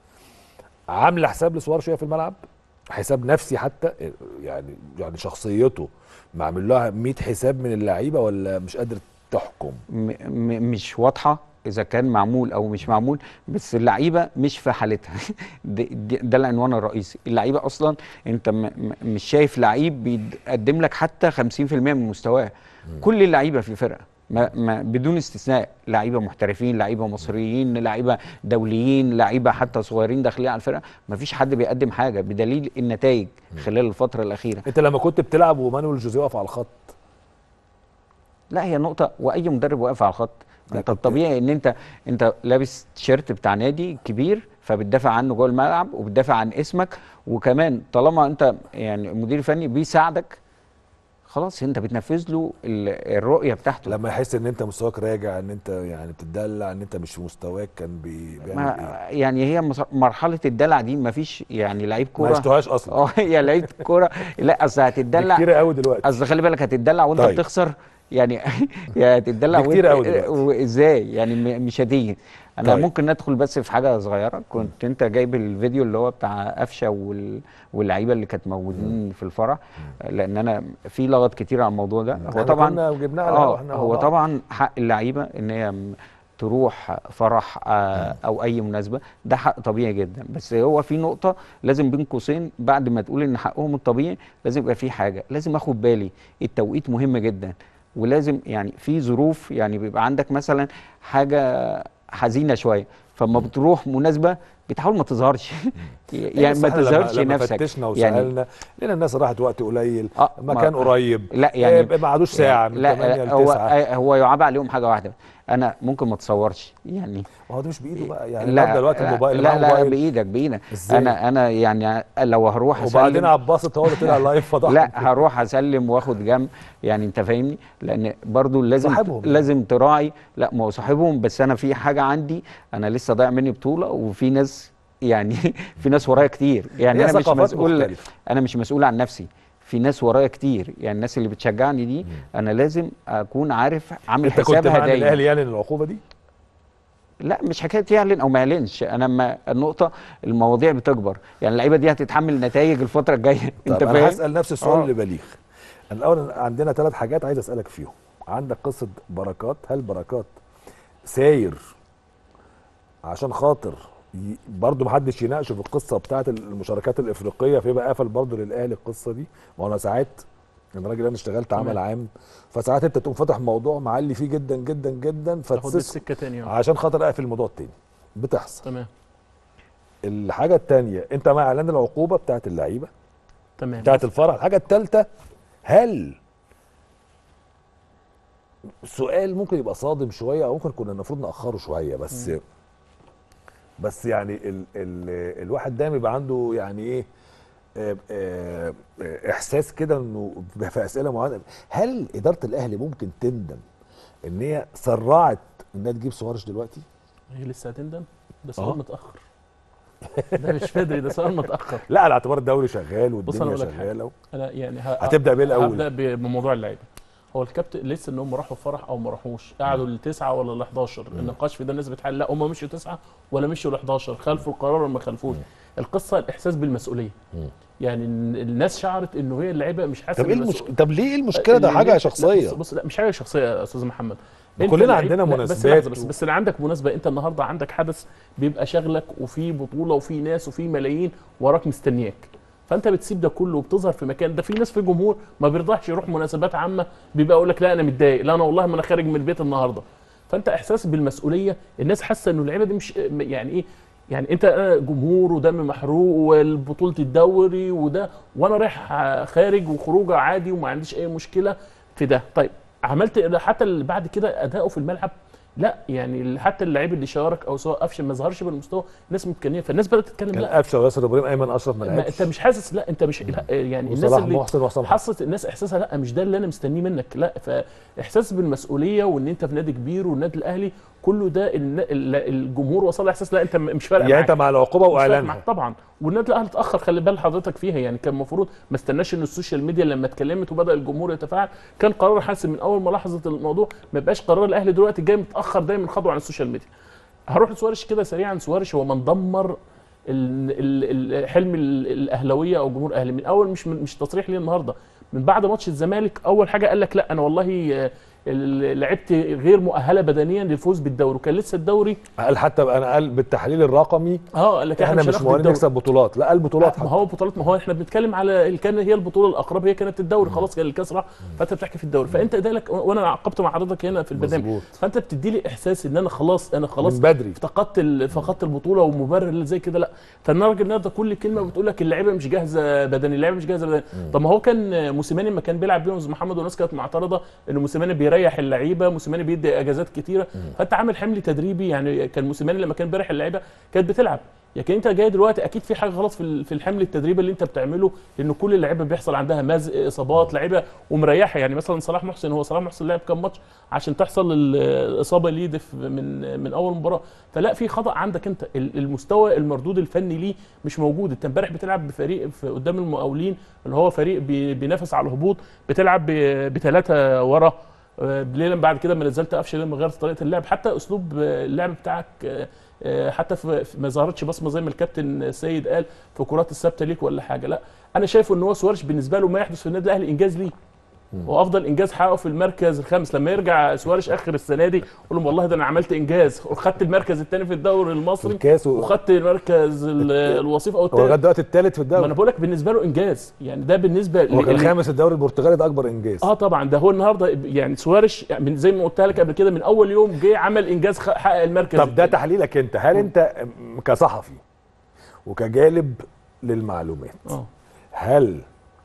عامله حساب لسوار شويه في الملعب، حساب نفسي حتى، يعني يعني شخصيته معمل لها مية حساب من اللعيبه، ولا مش قادر تحكم؟ م م مش واضحه اذا كان معمول او مش معمول، بس اللعيبه مش في حالتها. ده, ده العنوان الرئيسي. اللعيبه اصلا انت م م مش شايف لعيب بيقدم لك حتى خمسين في المية من مستواه. كل اللعيبه في الفرقه ما ما بدون استثناء، لعيبه محترفين، لعيبه مصريين، لعيبه دوليين، لعيبه حتى صغيرين داخلين على الفرقه، ما فيش حد بيقدم حاجه بدليل النتائج خلال الفتره الاخيره. انت لما كنت بتلعب ومانويل جوزيه واقف على الخط، لا هي نقطه، واي مدرب واقف على الخط انت الطبيعي ان انت انت لابس تيشيرت بتاع نادي كبير، فبتدافع عنه جوه الملعب وبتدافع عن اسمك، وكمان طالما انت يعني المدير الفني بيساعدك خلاص انت بتنفذ له الرؤيه بتاعته. لما يحس ان انت مستواك راجع، ان انت يعني بتدلع، ان انت مش في مستواك، كان بي بيعمل ايه؟ يعني هي مرحله الدلع دي ما فيش يعني لعيب كوره ما عشتوهاش اصلا. اه هي لعيب كوره لا اصل هتدلع كتير قوي دلوقتي، اصل خلي بالك هتدلع وانت طيب. بتخسر يعني يا هتدلع كتير قوي دلوقتي، وازاي يعني مش هتيجي. انا طيب. ممكن ندخل بس في حاجه صغيره. كنت انت جايب الفيديو اللي هو بتاع قفشه وال... واللعيبه اللي كانت موجودين في الفرح، لان انا في لغط كتير على الموضوع ده. هو طبعا اه هو طبعا حق اللعيبه ان هي تروح فرح آه او اي مناسبه، ده حق طبيعي جدا. بس هو في نقطه لازم بين قوسين، بعد ما تقول ان حقهم الطبيعي لازم يبقى في حاجه لازم اخد بالي. التوقيت مهم جدا، ولازم يعني في ظروف، يعني بيبقى عندك مثلا حاجه حزينه شويه، فما بتروح مناسبه بتحاول ما تظهرش يعني ما تظهرش لما نفسك. فتشنا وسالنا يعني لان الناس راحت وقت قليل، آه مكان قريب، لا يعني ما عادوش ساعه من تمانية ل هو تسعة. هو يعاب عليهم حاجه واحده، انا ممكن ما اتصورش يعني. ما هو ده مش بايده بقى يعني. لا دلوقتي الموبايل لا لا, لا موبايل. بايدك بايدك إزاي؟ انا انا يعني لو هروح اسلم، وبعدين عباسط هو اللي طلع لايف فضحك. لا هروح اسلم واخد جنب يعني، انت فاهمني، لان برضو لازم صاحبهم لازم يعني. تراعي. لا ما هو صاحبهم، بس انا في حاجه عندي، انا لسه ضايع مني بطوله، وفي ناس يعني في ناس ورايا كتير يعني. انا مش مسؤول مختلف. انا مش مسؤول عن نفسي، في ناس ورايا كتير يعني. الناس اللي بتشجعني دي انا لازم اكون عارف عامل حسابها انت كنت مع دايما. الاهلي يعني العقوبه دي؟ لا مش حكايه يعلن او ما يعلنش، انا ما النقطه المواضيع بتكبر يعني. اللعيبه دي هتتحمل نتائج الفتره الجايه. انت فاهم؟ انا هسال نفس السؤال آه. لبليغ. الاول عندنا ثلاث حاجات عايز اسالك فيهم. عندك قصه بركات، هل بركات ساير عشان خاطر برضه محدش يناقشه في القصه بتاعه المشاركات الافريقيه، فيبقى قفل برضه للاهلي القصه دي؟ ما انا ساعات انا راجل انا اشتغلت عمل عام، فساعات انت تقوم فاتح موضوع معلي فيه جدا جدا جدا فتاخد السكه ثانيه عشان خاطر اقفل الموضوع التاني، بتحصل. تمام. الحاجه الثانيه، انت مع اعلان العقوبه بتاعه اللعيبه تمام بتاعه الفرع. الحاجه الثالثه، هل سؤال ممكن يبقى صادم شويه او ممكن كنا المفروض ناخره شويه، بس م. بس يعني ال ال الواحد دايما يبقى عنده يعني ايه آه آه احساس كده انه في اسئله معينه. هل اداره الاهلي ممكن تندم ان هي سرعت انها تجيب سواريش دلوقتي؟ هي لسه هتندم؟ ده سؤال آه. متاخر. ده مش بدري، ده سؤال متاخر. لا على اعتبار الدوري شغال والدنيا شغاله. انا يعني هتبدا بايه الاول؟ هبدا بموضوع اللعيبه. هو الكابتن لسه ان هم راحوا فرح او ما راحوش، قعدوا للتسعه ولا ال احداشر، النقاش في ده الناس بتحل لا هم مشوا تسعه ولا مشوا ل احداشر، خالفوا القرار ولا ما خالفوش. القصه الاحساس بالمسؤوليه. يعني الناس شعرت انه هي اللعيبه مش حاسه. طب ايه المش... طب ليه المشكله؟ ده حاجه شخصيه. بص, بص لا مش حاجه شخصيه يا استاذ محمد. كلنا عندنا مناسبات. بس, بس بس اللي عندك مناسبه، انت النهارده عندك حدث بيبقى شغلك وفي بطوله وفي ناس وفي ملايين وراك مستنياك، فانت بتسيب ده كله وبتظهر في مكان ده. في ناس في جمهور ما بيرضاش يروح مناسبات عامه، بيبقى يقول لك لا انا متضايق، لا انا والله ما انا خارج من البيت النهارده. فانت احساس بالمسؤوليه، الناس حاسه انه اللعيبه دي مش يعني ايه، يعني انت انا جمهور ودم محروق والبطوله الدوري وده، وانا رايح خارج وخروجه عادي وما عنديش اي مشكله في ده. طيب عملت حتى اللي بعد كده اداؤه في الملعب لا، يعني حتى اللعيب اللي شارك او سواء قفشه ما ظهرش بالمستوى، الناس متكنيه، فالناس بدات تتكلم لا قفشه وياسر ابراهيم ايمن اشرف ما لعبش. انت مش حاسس، لا انت مش لا يعني الناس اللي حصلت الناس احساسها لا مش ده اللي انا مستنيه منك، لا. فاحساس بالمسؤوليه وان انت في نادي كبير والنادي الاهلي كله ده الجمهور وصل احساس لا انت مش فارق معاك، يعني انت مع العقوبه واعلانها طبعا. والنادي الاهلي اتاخر، خلي بال حضرتك فيها، يعني كان المفروض ما استناش ان السوشيال ميديا لما اتكلمت وبدا الجمهور يتفاعل، كان قرار حاسم من اول ما لاحظت الموضوع، ما يبقاش قرار الاهلي دلوقتي جاي متاخر دايما خطوه عن السوشيال ميديا. هروح لسواريش كده سريعا. سواريش هو من دمر الحلم الاهلاويه او جمهور الاهلي من اول، مش مش تصريح ليه النهارده، من بعد ماتش الزمالك اول حاجه قال لك لا انا والله لعبت غير مؤهله بدنيا للفوز بالدوري، وكان لسه الدوري قال حتى انا قال بالتحليل الرقمي اه قال لك احنا مش مهم نكسب بطولات، لا قال بطولات. ما هو بطولات، ما هو احنا بنتكلم على اللي كان هي البطوله الاقرب هي كانت الدوري، خلاص كان الكاس راح، فانت بتحكي في الدوري، فانت ده لك وانا عقبت مع حضرتك هنا في البرنامج، فانت بتدي لي احساس ان انا خلاص انا خلاص من بدري فقدت فقدت البطوله ومبرر اللي زي كده، لا. فالنهارده النهارده كل كلمه بتقول لك اللعيبه مش جاهزه بدني، اللعيبه مش جاهزه بدني. طب ما هو كان موسيماني لما كان بيلعب بيهم محمد والناس كانت معترضه ان موسيماني بيريح اللعيبه، موسيماني بيدي اجازات كتيره، فانت عامل حمل تدريبي. يعني كان موسيماني لما كان بيريح اللعيبه كانت بتلعب، لكن انت جاي دلوقتي اكيد في حاجه غلط في في الحمل التدريبي اللي انت بتعمله، لان كل اللعيبه بيحصل عندها مزق اصابات، لعيبه ومريحه. يعني مثلا صلاح محسن، هو صلاح محسن لعب كام ماتش عشان تحصل الاصابه ليه دي من من اول مباراه، فلا في خطا عندك انت، المستوى المردود الفني ليه مش موجود. انت امبارح بتلعب بفريق قدام المقاولين اللي هو فريق بينافس على الهبوط، بتلعب بثلاثه ورا ليلا، بعد كده ما نزلت قفشه لما غيرت طريقه اللعب، حتى اسلوب اللعب بتاعك حتى في ما ظهرتش بصمه زي ما الكابتن سيد قال في كرات الثابته ليك ولا حاجه. لا انا شايفه ان هو سواريش بالنسبه له ما يحدث في النادي الاهلي انجاز ليه، وافضل انجاز حققه في المركز الخامس. لما يرجع سواريش اخر السنه دي يقول لهم والله ده انا عملت انجاز وخدت المركز الثاني في الدوري المصري و... وخدت المركز الوصيف او الثالث، هو لغايه دلوقتي الثالث في الدوري. ما انا بقول لك بالنسبه له انجاز، يعني ده بالنسبه هو كان الخامس الدوري البرتغالي، ده اكبر انجاز. اه طبعا ده هو النهارده يعني سواريش يعني زي ما قلت لك قبل كده من اول يوم جه عمل انجاز حقق المركز. طب ده تحليلك انت، هل انت كصحفي وكجالب للمعلومات اه هل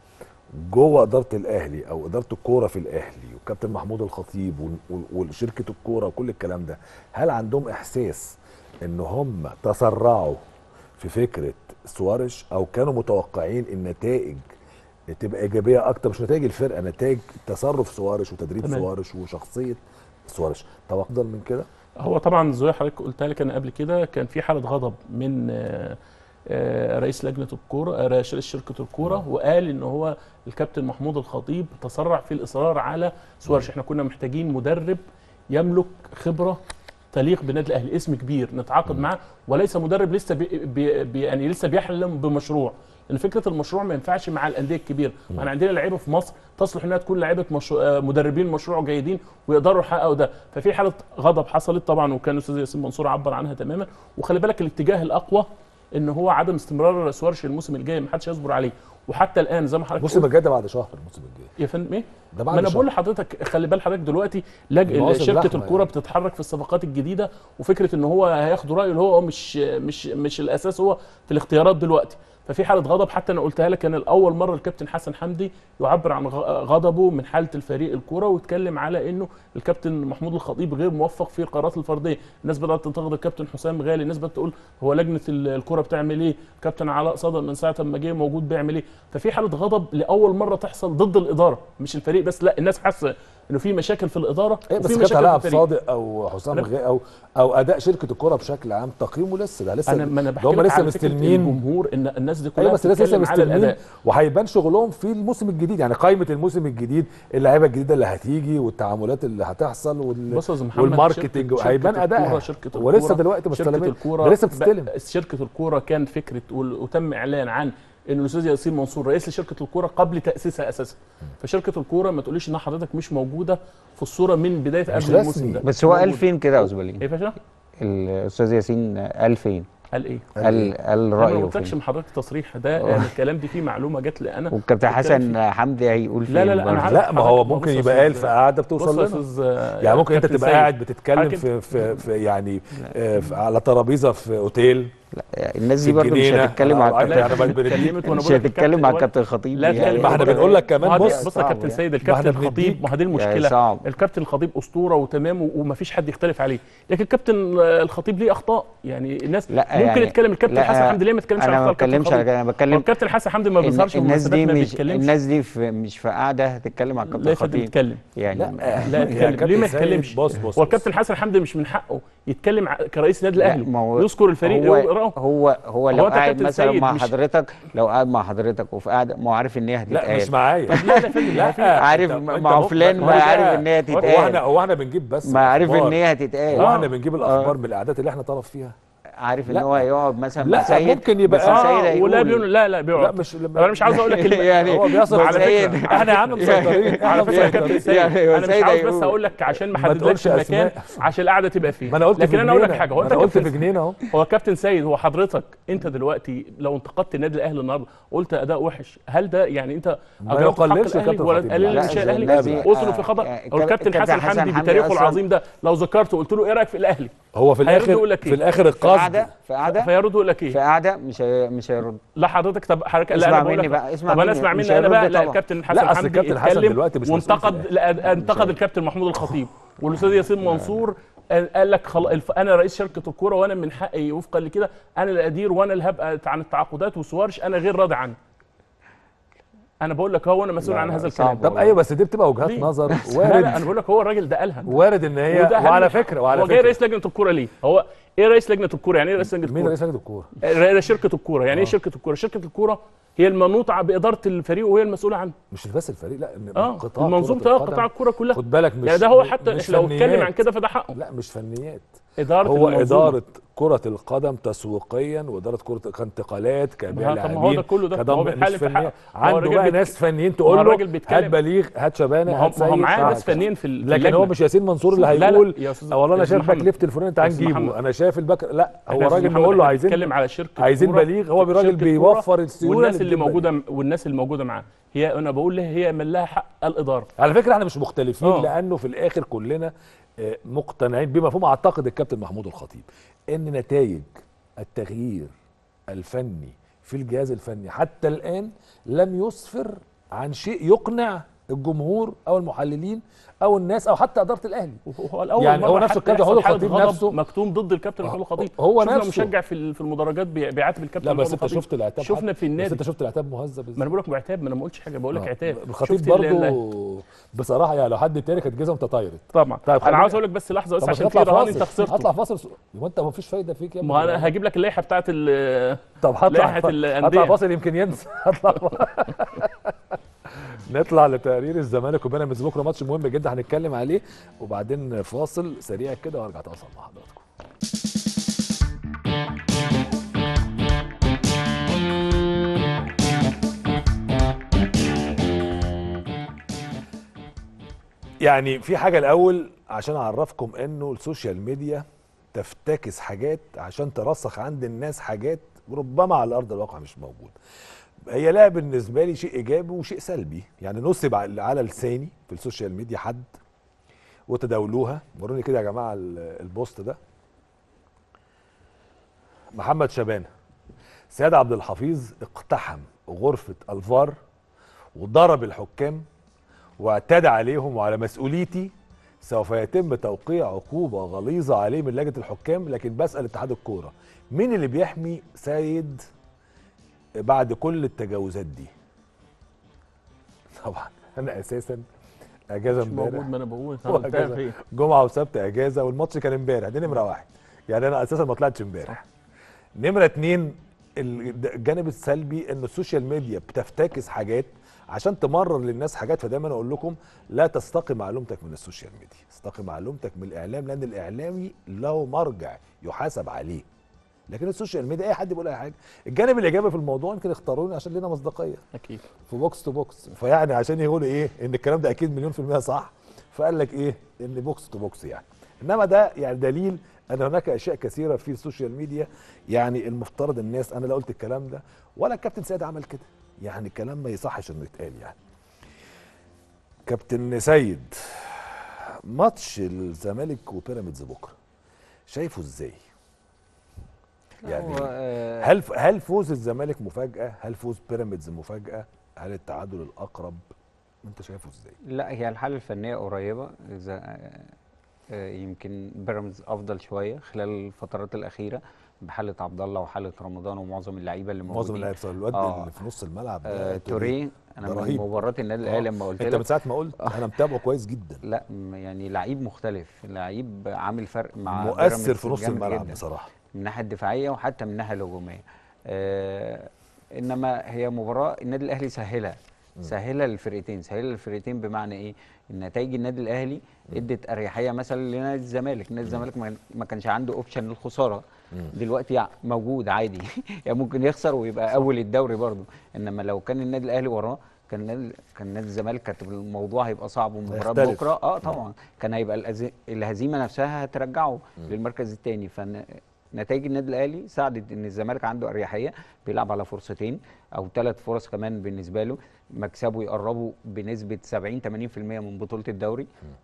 جوه اداره الاهلي او اداره الكوره في الاهلي وكابتن محمود الخطيب وشركه الكوره وكل الكلام ده، هل عندهم احساس ان هم تسرعوا في فكره سواريش، او كانوا متوقعين النتائج تبقى ايجابيه اكتر، مش نتائج الفرقه، نتائج تصرف سواريش وتدريب تمام. سواريش وشخصيه سواريش، طب افضل من كده؟ هو طبعا زي حضرتك قلت لك انا قبل كده، كان في حاله غضب من رئيس لجنه الكوره رئيس شركه الكوره، وقال ان هو الكابتن محمود الخطيب تسرع في الاصرار على سواريش. احنا كنا محتاجين مدرب يملك خبره تليق بالنادي الاهلي، اسم كبير نتعاقد معاه، وليس مدرب لسه بي بي يعني لسه بيحلم بمشروع، لان فكره المشروع ما ينفعش مع الانديه الكبيره. احنا عندنا لعيبه في مصر تصلح انها تكون لعيبه مشروع مدربين مشروع جيدين ويقدروا يحققوا ده، ففي حاله غضب حصلت طبعا، وكان الاستاذ ياسين منصور عبر عنها تماما. وخلي بالك الاتجاه الاقوى ان هو عدم استمرار سواريش الموسم الجاي، ما حدش يصبر عليه، وحتى الان زي ما حضرتك الموسم الجاي ده بعد شهر، الموسم الجاي يا فندم ايه؟ ده بعد ما انا شهر. بقول لحضرتك خلي بال حضرتك دلوقتي لج... شركه الكوره يعني بتتحرك في الصفقات الجديده، وفكره ان هو هياخدوا رايه اللي هو مش مش مش الاساس هو في الاختيارات دلوقتي، ففي حاله غضب، حتى انا قلتها لك، كان الاول مره الكابتن حسن حمدي يعبر عن غضبه من حاله الفريق الكوره، ويتكلم على انه الكابتن محمود الخطيب غير موفق في القرارات الفرديه. الناس بدات تنتقد الكابتن حسام غالي، الناس بدات تقول هو لجنه الكوره بتعمل ايه؟ الكابتن علاء صدق من ساعه ما جه موجود بيعمل ايه؟ ففي حاله غضب لاول مره تحصل ضد الاداره، مش الفريق بس، لا الناس حاسه انه في مشاكل في الاداره ايه، بس وفي كابتن مشاكل علاء في الفريق. صادق او حسام غالي او او اداء شركه الكوره بشكل عام تقييمه لسه ده لسه انا ما انا ده بحكي هم لك لسه على فكرة مستلمين. الجمهور ان الناس دي كلها ايوه بس لسه بتتكلم على مستلمين، الاداء، وهيبان شغلهم في الموسم الجديد، يعني قائمه الموسم الجديد، اللعيبه الجديده اللي هتيجي والتعاملات اللي هتحصل وال... بص يا أستاذ محمد، والماركتنج، شركة- هيبان شركة ادائها. الكورة- شركة ولسه الكورة دلوقتي ما شركة استلمتش، الكورة ده لسه بتستلم. ب- شركه الكوره كان فكره وال- وتم اعلان عن ان الاستاذ ياسين منصور رئيس لشركه الكوره قبل تاسيسها اساسا. فشركه الكوره ما تقوليش ان حضرتك مش موجوده في الصوره من بدايه قبل رسمي. الموسم ده. بس هو قال موجودة. فين كده يا استاذ ايه بليل؟ يا باشا؟ الاستاذ ياسين قال فين؟ قال ايه؟ قال قال انا ما رايه قلتلكش فين؟ من حضرتك تصريح ده، يعني الكلام دي فيه معلومه جت لي انا. والكابتن بتكلم حسن فيه. حمدي هيقول فين؟ لا لا لا انا برضه؟ عارف لا ما هو حضرتك- ممكن بص يا يبقى أستاذ- قال في قاعده بص بتوصل يا لنا. أستاذ، يعني ممكن انت كابتن تبقى سيد. قاعد بتتكلم حاكم. في, في, في يعني آه في على ترابيزه في اوتيل. لا الناس في دي برضه مش الجنينة. هتتكلم أنا على قاعد- الكابتن أنا خطيب. بقى بنديك- اتكلمت وأنا مش بقول لك هتتكلم الكابتن على ولا- الكابتن خطيب. لا يعني تتكلم. ما احنا بنقول لك كمان ما هو دي- بص بص يا كابتن سيد، الكابتن احنا الخطيب، بنديك- ما هي دي يعني المشكله. صعب. الكابتن الخطيب اسطوره وتمام و- ومفيش حد يختلف عليه، لكن الكابتن الخطيب ليه اخطاء، يعني الناس لا ممكن يعني يتكلم الكابتن لا، حسن حمدي، ليه ما يتكلمش على انا ما اخطاء الكابتن بتكلمش على الخطيب؟ كده، انا هو بتكلم الكابتن حسن حمدي ما بيظهرش في الناس المناسبات، دي ما مش بيتكلمش. الناس دي في مش في قاعده هتتكلم على الكابتن لا يا فندم خطيب يتكلم. يعني. لا لا يا يتكلم، كابتن ليه ما سيد، يتكلمش؟ بص بص هو الكابتن حسن حمدي مش من حقه يتكلم ع- كرئيس النادي لا، الاهلي، ما هو يذكر الفريق هو ويقراه. هو هو لو هو أنت قاعد كابتن مثلا سيد مع مش- حضرتك، لو قاعد مع حضرتك وفي قاعده ما هو عارف ان هي لا هتتقال. مش معايا. لا لا يا فندم، لا هو في- عارف أنت- مع أنت مع ممكن- فلان، هو ما ده- عارف ان هي هو هتتقال. احنا هو احنا بنجيب بس ما عارف الأخبار. ان هي هتتقال. هو آه. احنا بنجيب الاخبار من القعدات اللي احنا طرف فيها. عارف ان لا. هو هيقعد مثلا لا، مع سيد، ممكن يبقى- بس آه، سيد اه ولا هيقول بيقول لا لا بيقعد. لا مش انا مش عاوز اقول لك الم- يعني هو بيصل على على فكرة- فكره احنا يا عم مسيطرين احنا على فكره يا كابتن مسيطرين. سيد، يعني هو انا مش سيد عاوز بس هيقول. اقول لك عشان ما ما حددلكش تقولش المكان أسماء. عشان القعده تبقى فيه. ما انا قلت لكن في انا اقول لك جنينة. حاجه، هو ما انت انا قلت كابتن- في جنينه اهو. هو كابتن سيد، هو حضرتك انت دلوقتي لو انتقدت النادي الاهلي النهارده قلت اداء وحش، هل ده يعني انت ما أجرمت حق يقللش الأهلي كابتن ولا خطيب. تقلل لا، من شأن زي الاهلي؟ الناس دي- قلت له في خطا. آه، هو الكابتن كابتن حسن حسن حمدي حمدي بتاريخه أصلاً- العظيم ده لو ذكرته قلت له ايه رايك في الاهلي؟ هو في هيرد الاخر يقول لك في إيه؟ الاخر في القصد قاعده في قاعده فيرد يقول لك ايه؟ في قاعده مش هي مش هيرد. لا حضرتك، طب حضرتك لا اسمع انا بقول مني لك بقى، اسمع طب انا مني، اسمع مش مني انا بقى. هيرد لا طبعا. الكابتن حسن لا، أصل حمدي الكابتن حسن اتكلم دلوقتي مش مسؤول وانتقد في- لا، انتقد الكابتن محمود الخطيب والاستاذ ياسين منصور. قال لك خل... الف- انا رئيس شركه الكوره وانا من حقي وفقا لكده انا اللي ادير وانا اللي هبقى عن التعاقدات، وسوارش انا غير راضي عنه. انا بقول لك هو انا مسؤول لا، عن لا، هذا صعب الكلام. طب ايوه بس دي بتبقى وجهات ليه؟ نظر لا لا انا وارد بقول لك هو الراجل ده قالها. وارد ان هي وده أهم وعلى حاجة. فكره وعلى هو جاي فكره رئيس لجنه الكوره ليه؟ هو ايه رئيس لجنه الكوره؟ يعني ايه رئيس لجنه مين الكوره؟ رئيس لجنه الكوره؟ رئيس شركه الكوره. يعني ايه شركه الكوره؟ شركه الكوره هي المنوطه باداره الفريق وهي المسؤوله عنه. مش بس الفريق، لا إن اه قطاع المنظومه كرة بتاع القدم. قطاع الكوره كلها. خد بالك مش يعني ده هو حتى مش لو اتكلم فنيات. عن كده فده حقه. لا مش فنيات، اداره هو المنظومة. اداره كره القدم تسويقيا واداره كره كانتقالات كبيع ما هو ده كله ده، كضم هو مش بيتحالف في فنيات. حقه. ما هو عنده الراجل بقى بيت- ناس فنيين ما هو تقول له الراجل بيتكلم- هات بليغ هات شبانه ما هو هات ما هو سيد، معاه ساعة. ناس فنيين في ال- في لكن هو اللجنة. مش ياسين منصور اللي لا، لا، هيقول يا أستاذ- اه والله انا يا أستاذ شايف باك محمد. ليفت الفلاني تعال يا أستاذ نجيبه، محمد. انا شايف الباك لا إحنا هو يا أستاذ راجل محمد بيقول له إحنا عايزين بنتكلم على شركه عايزين الكورة، بليغ، هو راجل شركة بيوفر الكورة السيوله والناس اللي اللي بتجيب موجوده والناس اللي موجوده معاه. هي انا بقول لها هي من لها حق الاداره. على فكره احنا مش مختلفين آه. لانه في الاخر كلنا آه، مقتنعين بمفهوم اعتقد الكابتن محمود الخطيب ان نتائج التغيير الفني في الجهاز الفني حتى الان لم يسفر عن شيء يقنع الجمهور او المحللين او الناس او حتى اداره الاهلي. هو الاول يعني هو مرة نفسه حتى الكابتن يحصل محمود حالة الخطيب غضب نفسه مكتوم ضد الكابتن محمود الخطيب. هو شفنا نفسه. مشجع في ال- في المدرجات بي- بيعاتب الكابتن لا بس محمود انت الخطيب. شفت العتاب شفنا في بس النادي. انت شفت العتاب مهذب ما انا بقول لك عتاب، ما انا ما قلتش حاجه، بقول لك آه. عتاب. الخطيب شفت ال- ال- برضه بصراحه يعني لو حد تاني كانت جزمه تطايرت. طبعا. طيب انا خلينا- عاوز اقول لك بس لحظه بس طب عشان في هطلع رهان انت فاصل. خسرته. هطلع فاصل هو انت ما فيش فايده فيك يا ابني. ما انا هجيب لك اللائحه بتاعت ال- طب هطلع لائحة الأندية. هطلع فاصل يمكن ينسى هطلع نطلع لتقرير الزمالك وبيراميدز بكره ماتش مهم جدا هنتكلم عليه، وبعدين فاصل سريع كده وارجع اتواصل مع حضراتكم. يعني في حاجه الاول عشان اعرفكم انه السوشيال ميديا تفتكس حاجات عشان ترسخ عند الناس حاجات ربما على ارض الواقع مش موجود. هي لها بالنسبه لي شيء ايجابي وشيء سلبي، يعني نصب على لساني في السوشيال ميديا حد وتداولوها. وروني كده يا جماعه البوست ده. محمد شبانه سيد عبد الحفيظ اقتحم غرفه الفار وضرب الحكام واعتدى عليهم، وعلى مسؤوليتي سوف يتم توقيع عقوبه غليظه عليه من لجنه الحكام. لكن بسال اتحاد الكوره، مين اللي بيحمي سيد بعد كل التجاوزات دي؟ طبعا انا اساسا اجازه مش موجود، امبارح، ما انا بقول هو أنا قلتها أجازة. فين. جمعه وسبت اجازه، والماتش كان امبارح، دي نمره واحد. يعني انا اساسا ما طلعتش امبارح. نمره اتنين، الجانب السلبي ان السوشيال ميديا بتفتكس حاجات عشان تمرر للناس حاجات. فدايما اقول لكم لا تستقي معلومتك من السوشيال ميديا، استقي معلومتك من الاعلام، لان الاعلامي له مرجع يحاسب عليه. لكن السوشيال ميديا اي حد بيقول اي حاجه. الجانب الايجابي في الموضوع يمكن اختاروني عشان لنا مصداقيه اكيد في بوكس تو بوكس، فيعني عشان يقولوا ايه ان الكلام ده اكيد مليون في الميه صح، فقال لك ايه ان بوكس تو بوكس يعني. انما ده يعني دليل ان هناك اشياء كثيره في السوشيال ميديا. يعني المفترض الناس، انا لا قلت الكلام ده ولا الكابتن سيد عمل كده، يعني الكلام ما يصحش انه يتقال. يعني كابتن سيد، ماتش الزمالك وبيراميدز بكره شايفه ازاي؟ يعني هل هل فوز الزمالك مفاجاه؟ هل فوز بيراميدز مفاجاه؟ هل التعادل الاقرب؟ انت شايفه ازاي؟ لا، هي الحاله الفنيه قريبه، اذا يمكن بيراميدز افضل شويه خلال الفترات الاخيره بحاله عبد الله وحاله رمضان ومعظم اللعيبه اللي موجودين. معظم اللعيبه بصراحه، الواد آه اللي في نص الملعب ده آه توريه، انا من رهيب. مباراه النادي الاهلي لما قلت انت لك من ساعه ما قلت انا متابعه كويس جدا. لا يعني لعيب مختلف، لعيب عامل فرق مع مؤثر في نص الملعب جداً بصراحه، من الناحيه الدفاعيه وحتى من الناحيه الهجوميه. آه انما هي مباراه النادي الاهلي سهلها سهلها للفرقتين، سهلها للفرقتين بمعنى ايه؟ النتائج النادي الاهلي ادت اريحيه مثلا لنادي الزمالك، نادي الزمالك ما كانش عنده اوبشن للخساره، دلوقتي موجود عادي يعني ممكن يخسر ويبقى اول الدوري برضه. انما لو كان النادي الاهلي وراه كان نادي كان نادي الزمالك كانت الموضوع هيبقى صعب، ومباراه بكره اه طبعا كان هيبقى الهزيمه نفسها هترجعه للمركز الثاني. فنتائج النادي الاهلي ساعدت ان الزمالك عنده اريحيه، بيلعب على فرصتين او ثلاث فرص كمان بالنسبه له، مكسبه يقربوا بنسبه سبعين ثمانين في المية من بطوله الدوري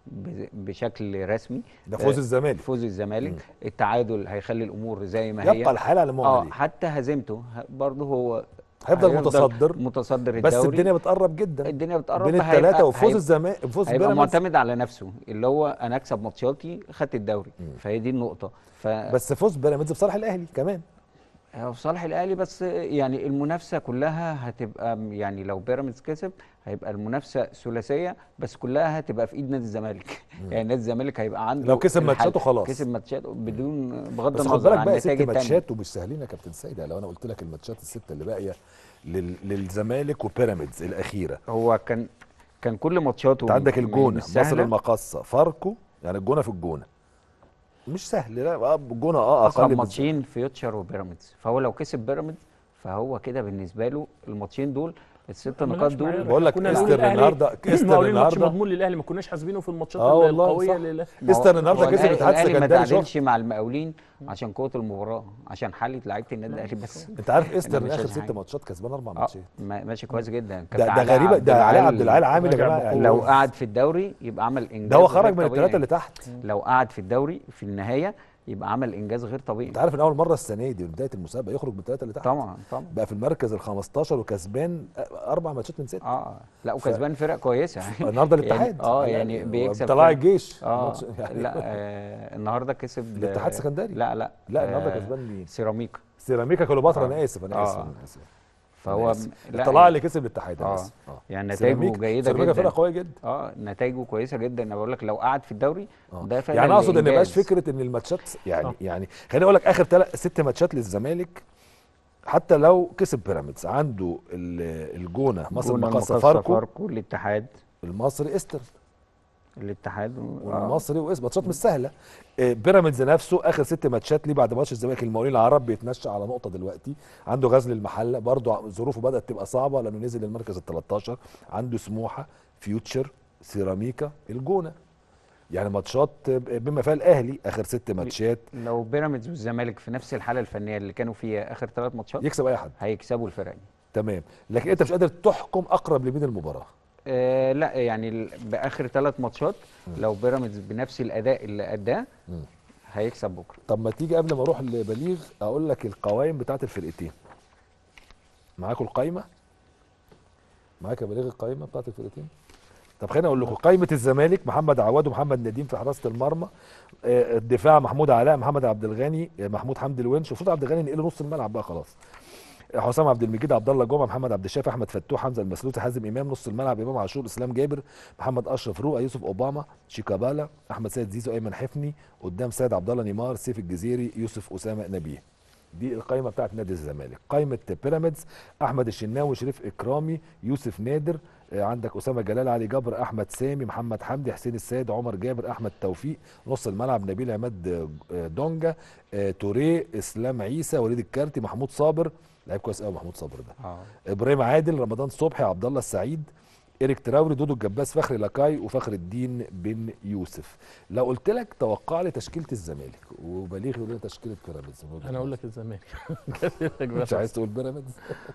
بشكل رسمي. ده فوز الزمالك، فوز الزمالك مم. التعادل هيخلي الامور زي ما هي، يبقى الحاله على ما اه حتى هزيمته برضه هو هيفضل متصدر متصدر الدوري، بس الدنيا بتقرب جدا، الدنيا بتقرب بين الثلاثه. وفوز الزمالك فوز هيبقى معتمد على نفسه، اللي هو انا اكسب ماتشاتي خدت الدوري، مم. فهي دي النقطه. ف... بس فوز بيراميدز في صالح الاهلي كمان، في صالح الاهلي، بس يعني المنافسه كلها هتبقى يعني لو بيراميدز كسب هيبقى المنافسه ثلاثيه، بس كلها هتبقى في ايد نادي الزمالك يعني نادي الزمالك هيبقى عنده لو كسب ماتشاته خلاص، كسب ماتشاته بدون بغض بس النظر عن النتائج النتائج. ماتشات ومش سهلين يا كابتن سيد. لو انا قلت لك الماتشات السته اللي باقيه لل... للزمالك وبيراميدز الاخيره، هو كان كان كل ماتشاته انت عندك الجونه، مصر المقاصه، فاركو، يعني الجونه في الجونه مش سهل. لا الجونه اه اقل ماتشين فيوتشر وبيراميدز، فهو لو كسب بيراميدز فهو كده بالنسبه له الماتشين دول الست نقاط دول. بقول لك استر النهارده، استر النهارده مضمون للاهلي، ما كناش حاسبينه في الماتشات آه القويه لله. استر النهارده كسب الاتحاد السكندري، ما تعادلش مع المقاولين عشان قوه المباراه، عشان حاله لعيبه النادي الاهلي بس. انت عارف استر من اخر ست ماتشات كسبان اربع ماتشات، ماشي كويس جدا. ده, ده غريبه، ده علاء عبد العال عامل يا جماعه. لو قعد في الدوري يبقى عمل انجاز، ده هو خرج من الثلاثه اللي تحت. لو قعد في الدوري في النهايه يبقى عمل انجاز غير طبيعي. انت عارف ان اول مره السنه دي من بدايه المسابقه يخرج من الثلاثه اللي تحت؟ طبعا طبعا بقى في المركز ال خمستاشر وكسبان اربع ماتشات من سته. اه لا وكسبان ف... فرق كويسه النهارده الاتحاد يعني اه يعني بيكسب طلع الجيش اه يعني لا آه النهارده كسب الاتحاد السكندري. لا لا لا النهارده آه كسبان مين؟ سيراميكا سيراميكا كليوباترا. آه. انا اسف انا اسف آه. اسف فهو طلع اللي كسب الاتحاد. اه اسف آه. يعني نتائجه جيده سيراميكا فرقه قويه جدا. اه نتائجه كويسه جدا. انا بقول لك لو قعد في الدوري آه. ده فعلا يعني اقصد ان ما يبقاش فكره ان الماتشات يعني آه. يعني خليني اقول لك اخر ثلاث ست ماتشات للزمالك حتى لو كسب بيراميدز عنده الجونه، مصر المقاصه، فاركو، فاركو الاتحاد المصري، استر الاتحاد والمصري واسم ماتشات مش سهله. بيراميدز نفسه اخر ست ماتشات ليه بعد ماتش الزمالك المقاولين العرب بيتمشى على نقطه دلوقتي، عنده غزل المحله برضه ظروفه بدات تبقى صعبه لانه نزل للمركز ال تلتاشر، عنده سموحه، فيوتشر، سيراميكا، الجونه، يعني ماتشات بما فيها الاهلي اخر ست ماتشات. لو بيراميدز والزمالك في نفس الحاله الفنيه اللي كانوا فيها اخر ثلاث ماتشات يكسب اي حد، هيكسبوا الفرق دي تمام. لكن انت مش قادر تحكم اقرب لمين المباراه. آه لا يعني باخر ثلاث ماتشات لو بيراميدز بنفس الاداء اللي اداه هيكسب بكره. طب ما تيجي قبل ما اروح لبليغ اقول لك القوائم بتاعت الفرقتين. معاكم القايمه؟ معاك يا بليغ القايمه بتاعت الفرقتين؟ طب خليني اقول لكم قايمه الزمالك: محمد عواد ومحمد نديم في حراسه المرمى. آه، الدفاع: محمود علاء، محمد عبد الغني، آه، محمود حمدي الونش. المفروض عبد الغني نقله نص الملعب بقى خلاص. آه، حسام عبد المجيد، عبد الله جمعه، محمد عبد الشافي، احمد فتوح، حمزه المسلوسي، حازم امام. نص الملعب: امام عاشور، اسلام جابر، محمد اشرف، رؤى، يوسف اوباما، شيكابالا، احمد سيد زيزو، ايمن حفني. قدام: سيد عبد الله، نيمار، سيف الجزيري، يوسف اسامه، نبيه. دي القائمه بتاعت نادي الزمالك. قائمه بيراميدز: احمد الشناوي، شريف اكرامي، يوسف نادر، آه، عندك اسامه جلال، علي جبر، احمد سامي، محمد حمدي، حسين السيد، عمر جابر، احمد توفيق. نص الملعب: نبيل عماد، آه، دونجا، آه، توريه، اسلام عيسى، وليد الكارتي، محمود صابر. لعيب كويس قوي محمود صابر ده. اه ابراهيم عادل، رمضان صبحي، عبد الله السعيد، إيريك تراوري، دودو الجباس، فخري لاكاي، وفخر الدين بن يوسف. لو قلت لك توقع لي تشكيله الزمالك، وبليغ يقول لي تشكيله بيراميدز، انا اقول لك الزمالك. مش عايز تقول بيراميدز؟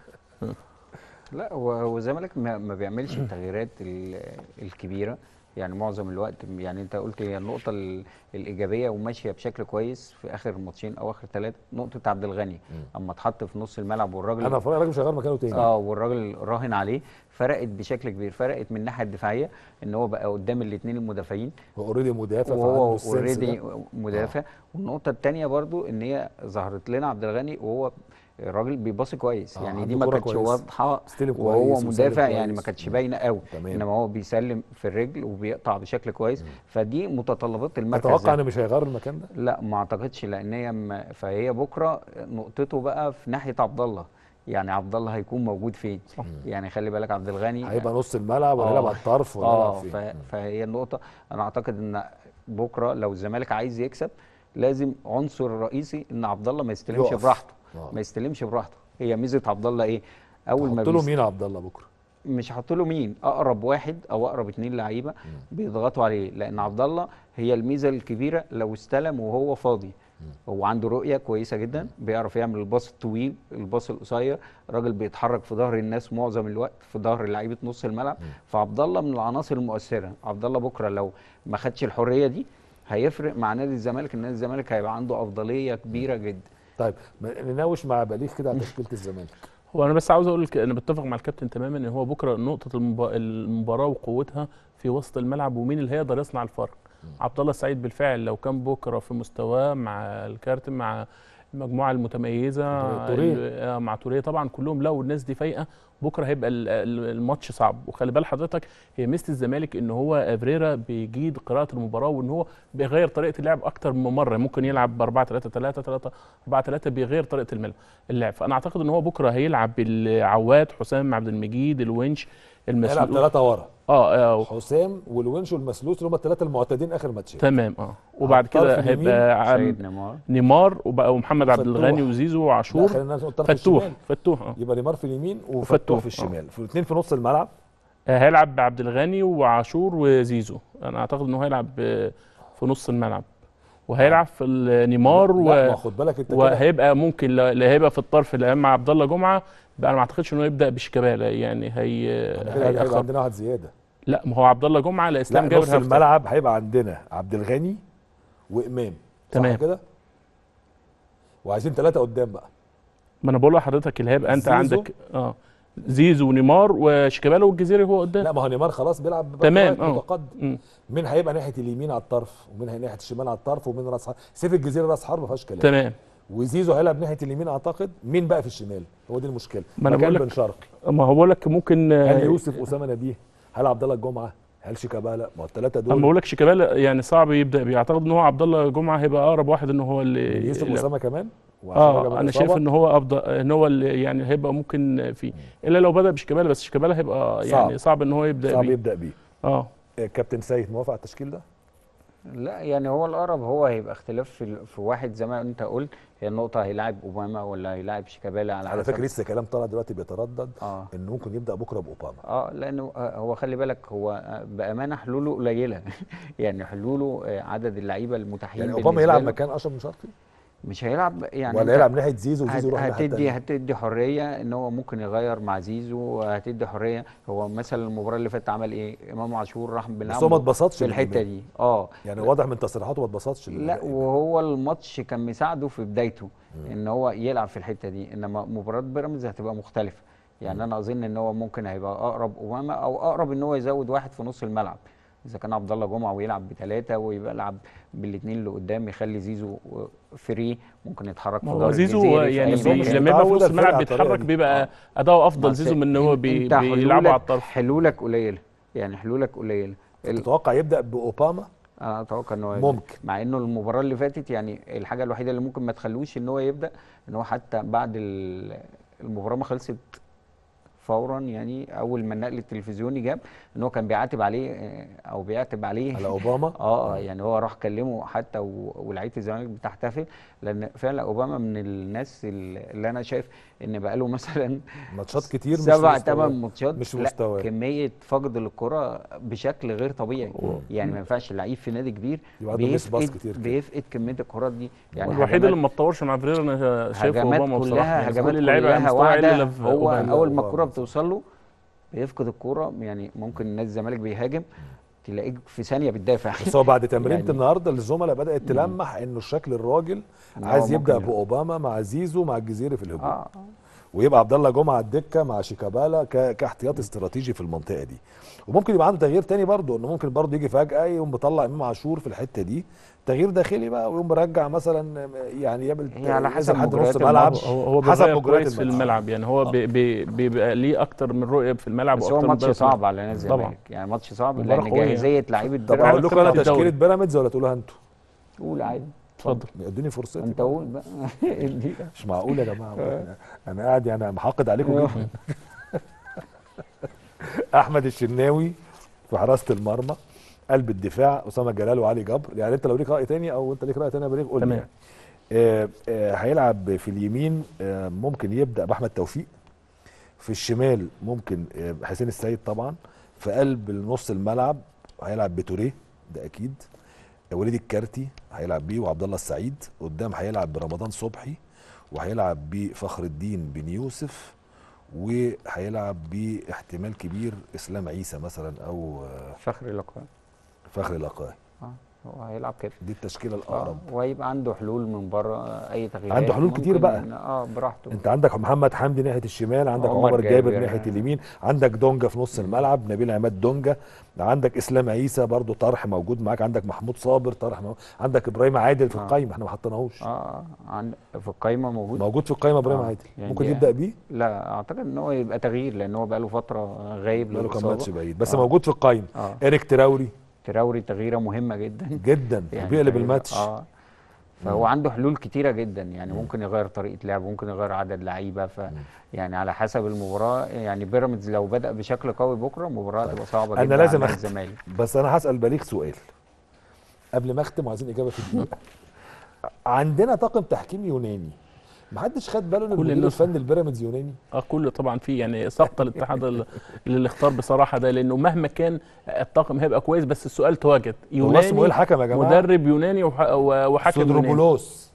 لا، هو هو الزمالك ما, ما بيعملش التغييرات ال- الكبيره، يعني معظم الوقت. يعني انت قلت هي النقطه ال- الايجابيه وماشيه بشكل كويس في اخر ماتشين او اخر ثلاثه، نقطه عبد الغني اما اتحط في نص الملعب والراجل انا في رايي الراجل مش هيغير مكانه تاني. اه والراجل راهن عليه، فرقت بشكل كبير. فرقت من الناحيه الدفاعيه ان هو بقى قدام الاثنين المدافعين، هو اوريدي مدافع، فعنده وهو السنس اوريدي ده. مدافع. آه. والنقطه الثانيه برضو ان هي ظهرت لنا عبد الغني وهو الراجل بيباصي كويس، آه، يعني عنده دي ما كرة كانتش كويس، واضحه استلم وهو كويس وسالم مدافع، يعني ما كويس. كانتش مم. باينه قوي. تمام. انما هو بيسلم في الرجل وبيقطع بشكل كويس، فدي متطلبات المركز اتوقع ده. انه مش هيغير المكان ده. لا ما اعتقدش، لان هي م- فهي بكره نقطته بقى في ناحيه عبد الله. يعني عبد الله هيكون موجود فين؟ صح. يعني خلي بالك عبد الغني هيبقى نص الملعب ولا يلعب اه على الطرف ولا يلعب اه فين؟ ف- مم. فهي النقطه. انا اعتقد ان بكره لو الزمالك عايز يكسب لازم عنصر رئيسي ان عبد الله ما يستلمش يقف. براحته. اه. ما يستلمش براحته. هي ميزه عبد الله ايه؟ اول ما تحط له بيست... مين عبد الله بكره؟ مش هحط له مين، اقرب واحد او اقرب اتنين لعيبه بيضغطوا عليه، لان عبد الله هي الميزه الكبيره لو استلم وهو فاضي. هو عنده رؤيه كويسه جدا، بيعرف يعمل الباص الطويل، الباص القصير. الراجل بيتحرك في ظهر الناس معظم الوقت، في ظهر لعيبه نص الملعب. فعبد الله من العناصر المؤثره. عبد الله بكره لو ما خدش الحريه دي هيفرق مع نادي الزمالك. ان نادي الزمالك هيبقى عنده افضليه كبيره جدا. طيب ما- نناوش مع بليغ كده على تشكيله الزمالك. هو انا بس عاوز اقول لك انا بتفق مع الكابتن تماما ان هو بكره نقطه المبا- المباراه وقوتها في وسط الملعب، ومين اللي هيقدر يصنع الفرق. عبد الله السعيد بالفعل لو كان بكره في مستواه مع الكارتن، مع المجموعه المتميزه، توريه. ال- آه، مع توريه طبعا، كلهم لو الناس دي فايقه بكره هيبقى ال- ال- الماتش صعب. وخلي بال حضرتك هي ميزه الزمالك ان هو افريرا بيجيد قراءه المباراه، وان هو بيغير طريقه اللعب اكتر من مره. ممكن يلعب ب أربعة ثلاثة ثلاثة ثلاثة أربعة ثلاثة، بيغير طريقه الملعب اللعب. فانا اعتقد ان هو بكره هيلعب بالعواد، حسام عبد المجيد، الونش، هيلعب المسلوق. ثلاثه ورا: اه, آه حسام والونش والمسلوس، اللي هم الثلاثه المعتادين اخر ماتشين. تمام. اه وبعد الطرف كده اليمين هيبقى عم سيد نيمار. نيمار وبقى ومحمد عبد وفتوح. الغني وزيزو لا وعاشور. خلينا نقول الطرف فتوح الشمال. فتوح اه يبقى نيمار في اليمين وفتوح وفتوح، في آه. الشمال، في الاثنين في نص الملعب. آه، هيلعب بعبد الغني وعاشور وزيزو. انا اعتقد انه هيلعب آه، في نص الملعب، وهيلعب في نيمار لا ما و... خد بالك انت كده. وهيبقى ممكن اللي هيبقى في الطرف اللي مع عبد الله جمعه بقى. انا ما اعتقدش انه يبدا بشيكابالا، يعني هي احنا كده هيبقى هيأخر. عندنا واحد زياده. لا ما هو عبد الله جمعه لا لا اسلام جابر نص هيفتح. الملعب هيبقى عندنا عبد الغني وامام، تمام. صح كده؟ وعايزين ثلاثه قدام بقى. ما انا بقول لحضرتك اللي هيبقى انت زيزو. عندك اه زيزو ونيمار وشيكابالا والجزيري هو قدام. لا ما هو نيمار خلاص بيلعب باك تمام، رايت اه. متقدم. مم. مين هيبقى ناحيه اليمين على الطرف، ومين هيبقى ناحيه الشمال على الطرف، ومين راس حرب؟ سيف الجزيري راس حرب ما فيهاش كلام. تمام. وزيزو هيلعب ناحيه اليمين اعتقد. مين بقى في الشمال؟ هو دي المشكله. ما أنا مكان بقول لك- بن شرقي. ما هو بقول لك ممكن آه، هل يوسف اسامه نبيه؟ هل عبد الله الجمعه؟ هل شيكابالا؟ ما هو الثلاثه اما دول. بقول لك شيكابالا يعني صعب يبدا بيه. اعتقد ان هو عبد الله جمعه هيبقى اقرب واحد ان هو اللي يوسف اللي- اسامه كمان. وعشان راجع من اه انا شايف الإصابة. ان هو افضل، ان هو اللي يعني هيبقى ممكن فيه، الا لو بدا بشيكابالا. بس شيكابالا هيبقى يعني صعب. صعب ان هو يبدا صعب بيه. يبدا بيه. اه آه، كابتن سيد موافق على التشكيل ده؟ لا يعني هو الاقرب هو هيبقى اختلاف في, ال- في واحد زي ما انت قلت. هي النقطه هيلاعب اوباما ولا هيلاعب شيكابالا على على حسب. فكره لسه كلام طالع دلوقتي بيتردد اه انه ممكن يبدا بكره باوباما. اه لانه آه، هو خلي بالك هو آه، بامانه حلوله قليله. يعني حلوله آه، عدد اللعيبه المتاحين يعني اوباما بالنسبة يلعب له. مكان اشرف بن شرقي؟ مش هيلعب يعني ولا أنت يلعب ناحيه زيزو وزيزو يروح ناحيه هتدي تانية؟ هتدي حريه ان هو ممكن يغير مع زيزو، هتدي حريه. هو مثلا المباراه اللي فاتت عمل ايه؟ امام عاشور راح بس بنلعب هو ما له اتبسطش في من الحته إمام. دي. اه يعني لا, واضح من تصريحاته ما اتبسطش من لا إمام. وهو الماتش كان مساعده في بدايته ان هو يلعب في الحته دي، انما مباراه بيراميدز هتبقى مختلفه. يعني انا اظن ان هو ممكن هيبقى اقرب امامه، او اقرب ان هو يزود واحد في نص الملعب، اذا كان عبد الله جمعه ويلعب بثلاثه ويبقى يلعب بالاثنين اللي قدام، يخلي زيزو فري ممكن يتحرك ما في هو دار زيزو الجزيري في يعني اي بس هو بي مش مكان. لما يبقى في متعود نص الفرقه الملعب على الطريقه بيتحرك دي. بيبقى اه اداؤه افضل. بس زيزو من ان هو إن بي انت بيلعبوا على حلولك الطرف. حلولك قليله، يعني حلولك قليله. ال- تتوقع يبدا باوباما؟ انا اتوقع ان هو يبدا، ممكن. مع انه المباراه اللي فاتت يعني الحاجه الوحيده اللي ممكن ما تخلوش ان هو يبدا ان هو حتى بعد ال- المباراه ما خلصت فورا، يعني اول ما النقل التلفزيوني جاب ان هو كان بيعاتب عليه آه، او بيعتب عليه على اوباما. اه يعني هو راح كلمه حتى و- ولاعيبه الزمالك بتحتفل، لان فعلا اوباما من الناس اللي انا شايف ان بقاله مثلا ماتشات كتير مش في سبع مستواه. ثمان ماتشات مش في لا مستواه. كميه فقد للكره بشكل غير طبيعي. هو يعني ما ينفعش لعيب في نادي كبير يبقى عنده ميس باص بيفقد كتير كده. بيفقد كميه الكرات دي. يعني الوحيد اللي هجمات ما اتطورش مع فريرا انا شايفه هجمات اوباما بصراحه، كلها يعني هجمات كل اللعيبه كلها مستوى اقل واعده. الا في هو اوباما. لا، اول ما أوباما الكره صح. بتوصل له بيفقد الكوره، يعني ممكن نادي الزمالك بيهاجم تلاقيك في ثانيه بتدافع. بس هو بعد تمرينة يعني النهارده الزملاء بدات مم. تلمح انه شكل الراجل إن هو عايز يبدا ممكن يلعب. باوباما مع زيزو مع الجزيري في الهجوم، اه ويبقى عبد الله جمعه على الدكه مع شيكابالا ك- كاحتياط استراتيجي في المنطقه دي. وممكن يبقى عنده تغيير تاني برضه، انه ممكن برضه يجي فجاه يقوم مطلع امام عاشور في الحته دي، تغيير داخلي بقى، ويقوم مرجع مثلا، يعني يعمل هي على حسب ينزل لحد نص مجريات ملعب هو الماتش. هو هو حسب بيغير مجريات كويس في الماتش. الملعب، يعني هو آه. بي بي بيبقى ليه اكتر من رؤيه في الملعب بس هو واكتر من ماتش رؤيه في الملعب. صعب على نادي طبعا الزمالك، يعني ماتش صعب مباراة لان قوية. جاهزيه لعيبه طب بيراميدز. اقول لكم انا الدوري. تشكيله بيراميدز ولا تقولها انتوا؟ قول عادي. اتفضل. ادوني فرصتي انت بقى. قول بقى. اديها. مش معقول يا جماعه، انا أنا قاعد يعني محقد عليكم جدا. احمد الشناوي في حراسه المرمى، قلب الدفاع اسامه جلال وعلي جبر. يعني انت لو ليك راي تاني او انت ليك راي تاني يا بليغ قول لي تمام. يعني. آه آه هيلعب في اليمين، آه ممكن يبدا باحمد توفيق، في الشمال ممكن آه حسين السيد طبعا، في قلب نص الملعب هيلعب بتوريه ده اكيد، وليد الكارتي هيلعب بيه وعبد الله السعيد، قدام هيلعب برمضان صبحي، وهيلعب بفخر الدين بن يوسف، وهيلعب باحتمال كبير اسلام عيسى مثلا او آه، فخري لقاء. فخري لقاي. اه هو هيلعب كده. دي التشكيله اه الاقرب. وهيبقى عنده حلول من بره، اي تغييرات عنده حلول كتير ممكن بقى. اه براحته. انت عندك محمد حمدي ناحيه الشمال، عندك عمر عمر جابر جابر. ناحيه اليمين، عندك دونجا في نص الملعب نبيل عماد دونجا، عندك اسلام عيسى برضو طرح موجود معاك، عندك محمود صابر طرح موجود. عندك ابراهيم عادل في آه. القايمه احنا ما حطيناهوش. اه عند في القايمه موجود. موجود في القايمه ابراهيم آه، عادل، يعني ممكن دي- يبدا بيه. لا اعتقد ان هو يبقى تغيير لان هو بقاله فتره غايب بقاله كام للاصابه. ماتش بعيد بس آه. موجود في القايمه. اه اريك تراوري تراوري تغييره مهمه جدا. جدا يعني بيقلب تغييرة- الماتش. اه فهو عنده حلول كتيره جدا، يعني ممكن يغير طريقه لعب، ممكن يغير عدد لعيبه، ف يعني على حسب المباراه. يعني بيراميدز لو بدا بشكل قوي بكره المباراه هتبقى صعبه جدا انا لازم على اختم، الزمالك. بس انا هسال بليغ سؤال قبل ما اختم وعايزين اجابه في دقيقه. عندنا طاقم تحكيم يوناني، محدش خد باله ان كل المدير الناس- الفني البيراميدز يوناني؟ اه كل طبعا في يعني سقط الاتحاد ال- اللي اختار بصراحه ده، لانه مهما كان الطاقم هيبقى كويس بس السؤال تواجد هو اسمه ايه يوناني، الحكم يا جماعه؟ مدرب يوناني وح- و- وحكم يوناني. سودروبولوس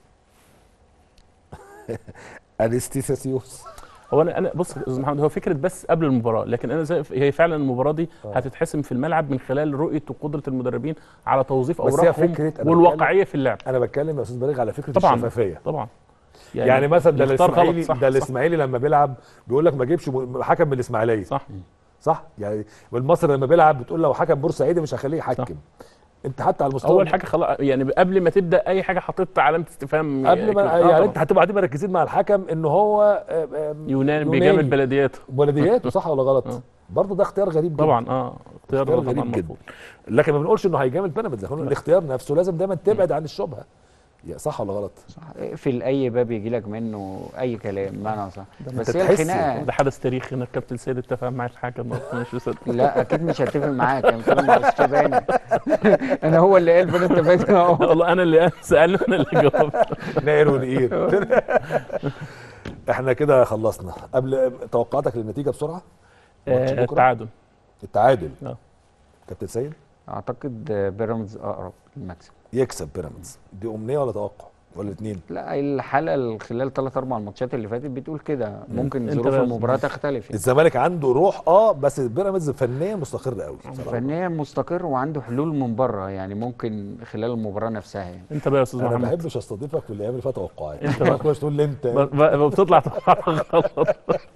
انستيسيوس. هو انا انا بص يا استاذ محمد، هو فكره بس قبل المباراه، لكن انا زي هي فعلا المباراه دي آه. هتتحسم في الملعب من خلال رؤيه وقدره المدربين على توظيف بس هي اوراقهم فكرة- أنا والواقعيه في اللعب. انا بتكلم يا استاذ بليغ على فكره طبعا الشفافيه. طبعا يعني, يعني مثلا ده اللي اختار غلط. الاسماعيلي، صح ده صح, الاسماعيلي لما بيلعب بيقول لك ما جيبش م- حكم من الاسماعيليه. صح. صح يعني. والمصري لما بيلعب بتقول لو حكم بورسعيدي مش هخليه يحكم. انت حتى على المستوى اول حاجه خلاص يعني قبل ما تبدا اي حاجه حطيت علامه استفهام قبل ما آه يعني طبعاً. انت هتبقى قاعدين مركزين مع الحكم ان هو آه، آه، يوناني بيجامل بلدياته بلدياته صح ولا غلط؟ آه. برضه ده اختيار غريب جدا. طبعا اه اختيار اختيار طبعا غريب جدا. مرفوض. لكن ما بنقولش انه هيجامل بيراميدز، احنا بنقول الاختيار نفسه لازم دايما تبعد عن الشبهه. يا صح ولا غلط؟ صح. اقفل اي باب يجي لك منه اي كلام بمعنى صح. بس أنت هي تحس الخناقه ده حدث تاريخي ان الكابتن سيد اتفق مع الحكم مش مصدق. لا اكيد مش هتفق معاك، انا بتكلم مع الشباني. انا هو اللي قال فانا اتفقت معاه. والله انا اللي سالني انا اللي جاوبت. نائر ونقير. احنا كده خلصنا. قبل توقعاتك للنتيجه بسرعه. ماتش آه، بكرة؟ التعادل. التعادل. اه كابتن سيد اعتقد بيراميدز اقرب للمكسب. يكسب بيراميدز، دي امنيه ولا توقع؟ ولا الاثنين؟ لا الحلقه خلال ثلاث اربع ماتشات اللي فاتت بتقول كده، ممكن أنت ظروف بقى- المباراه تختلف يعني. الزمالك عنده روح اه، بس بيراميدز فنيا مستقر قوي بصراحه. فنيا مستقر وعنده حلول من بره يعني، ممكن خلال المباراه نفسها يعني. انت بقى يا استاذ انا ما محمد بحبش استضيفك في الايام اللي فيها توقعات، أنت انت بقى- مش تقول لي انت. ب- ب- بتطلع غلط.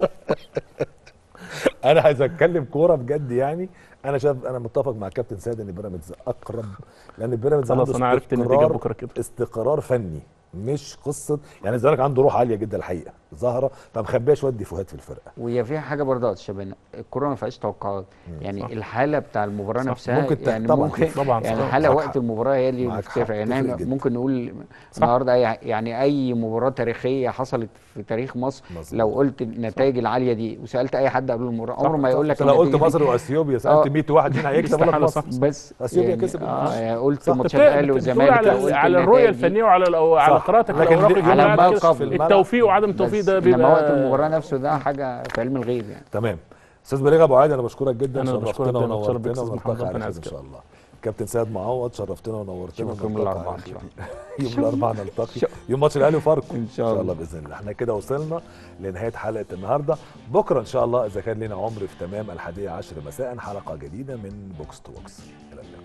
انا عايز اتكلم كوره بجد يعني. انا شايف، انا متفق مع كابتن سيد ان بيراميدز اقرب، لان بيراميدز خلاص عنده انا عرفت النتيجه استقرار، بكره كده. استقرار فني، مش قصه يعني. الزمالك عنده روح عاليه جدا الحقيقه ظاهره، فمخبيه شويه ديفوهات في الفرقه. وهي فيها حاجه برضه يا استاذ شباب، الكوره ما فيهاش توقعات يعني. صح. الحاله بتاع المباراه صح. نفسها ممكن تح- يعني طبعاً ممكن طبعاً يعني صح. الحاله معاك وقت حق. المباراه هي اللي معاك بتفرق حق. يعني. تفرق احنا جداً. ممكن نقول صح. النهارده أي يعني اي مباراه تاريخيه حصلت في تاريخ مصر، مظبوط. لو قلت النتائج العاليه دي وسالت اي حد قبل المباراه عمره ما يقول لك لو قلت النتيجة دي. مصر واثيوبيا آه. سالت مية واحد مين هيكسب ولا استحالة، مصر. صح. بس اثيوبيا يعني كسب اه الماتش. يعني قلت صح. ماتشات بت- الاهلي بتقول والزمالك لو على قلت على الرؤيه النتائج دي. الفنيه وعلى لو على صح. قراءتك لكن لو دي- راجل على يوم ما بعد كده قبل. التوفيق وعدم التوفيق بس ده انما بيبقى وقت المباراه نفسه ده حاجه في علم الغيب يعني. تمام. استاذ بليغ ابو عادل، انا بشكرك جدا، أنا بشكرك شرفتنا جداً، بتشرف بيك ونورتنا، أستاذ محمد، ونلتقي على ربنا خير ان يعزك. شاء الله. كابتن سيد معوض، شرفتنا ونورتنا، اشوفكم يوم ونلتقي الاربعاء على ان خير. شاء الله. يوم الاربعاء نلتقي، شاء- يوم ماتش الاهلي وفاركو ان شاء الله. باذن الله. احنا كده وصلنا لنهايه حلقه النهارده. بكره ان شاء الله اذا كان لنا عمر في تمام الحادية عشر مساء حلقه جديده من بوكس تو بوكس. الى اللقاء.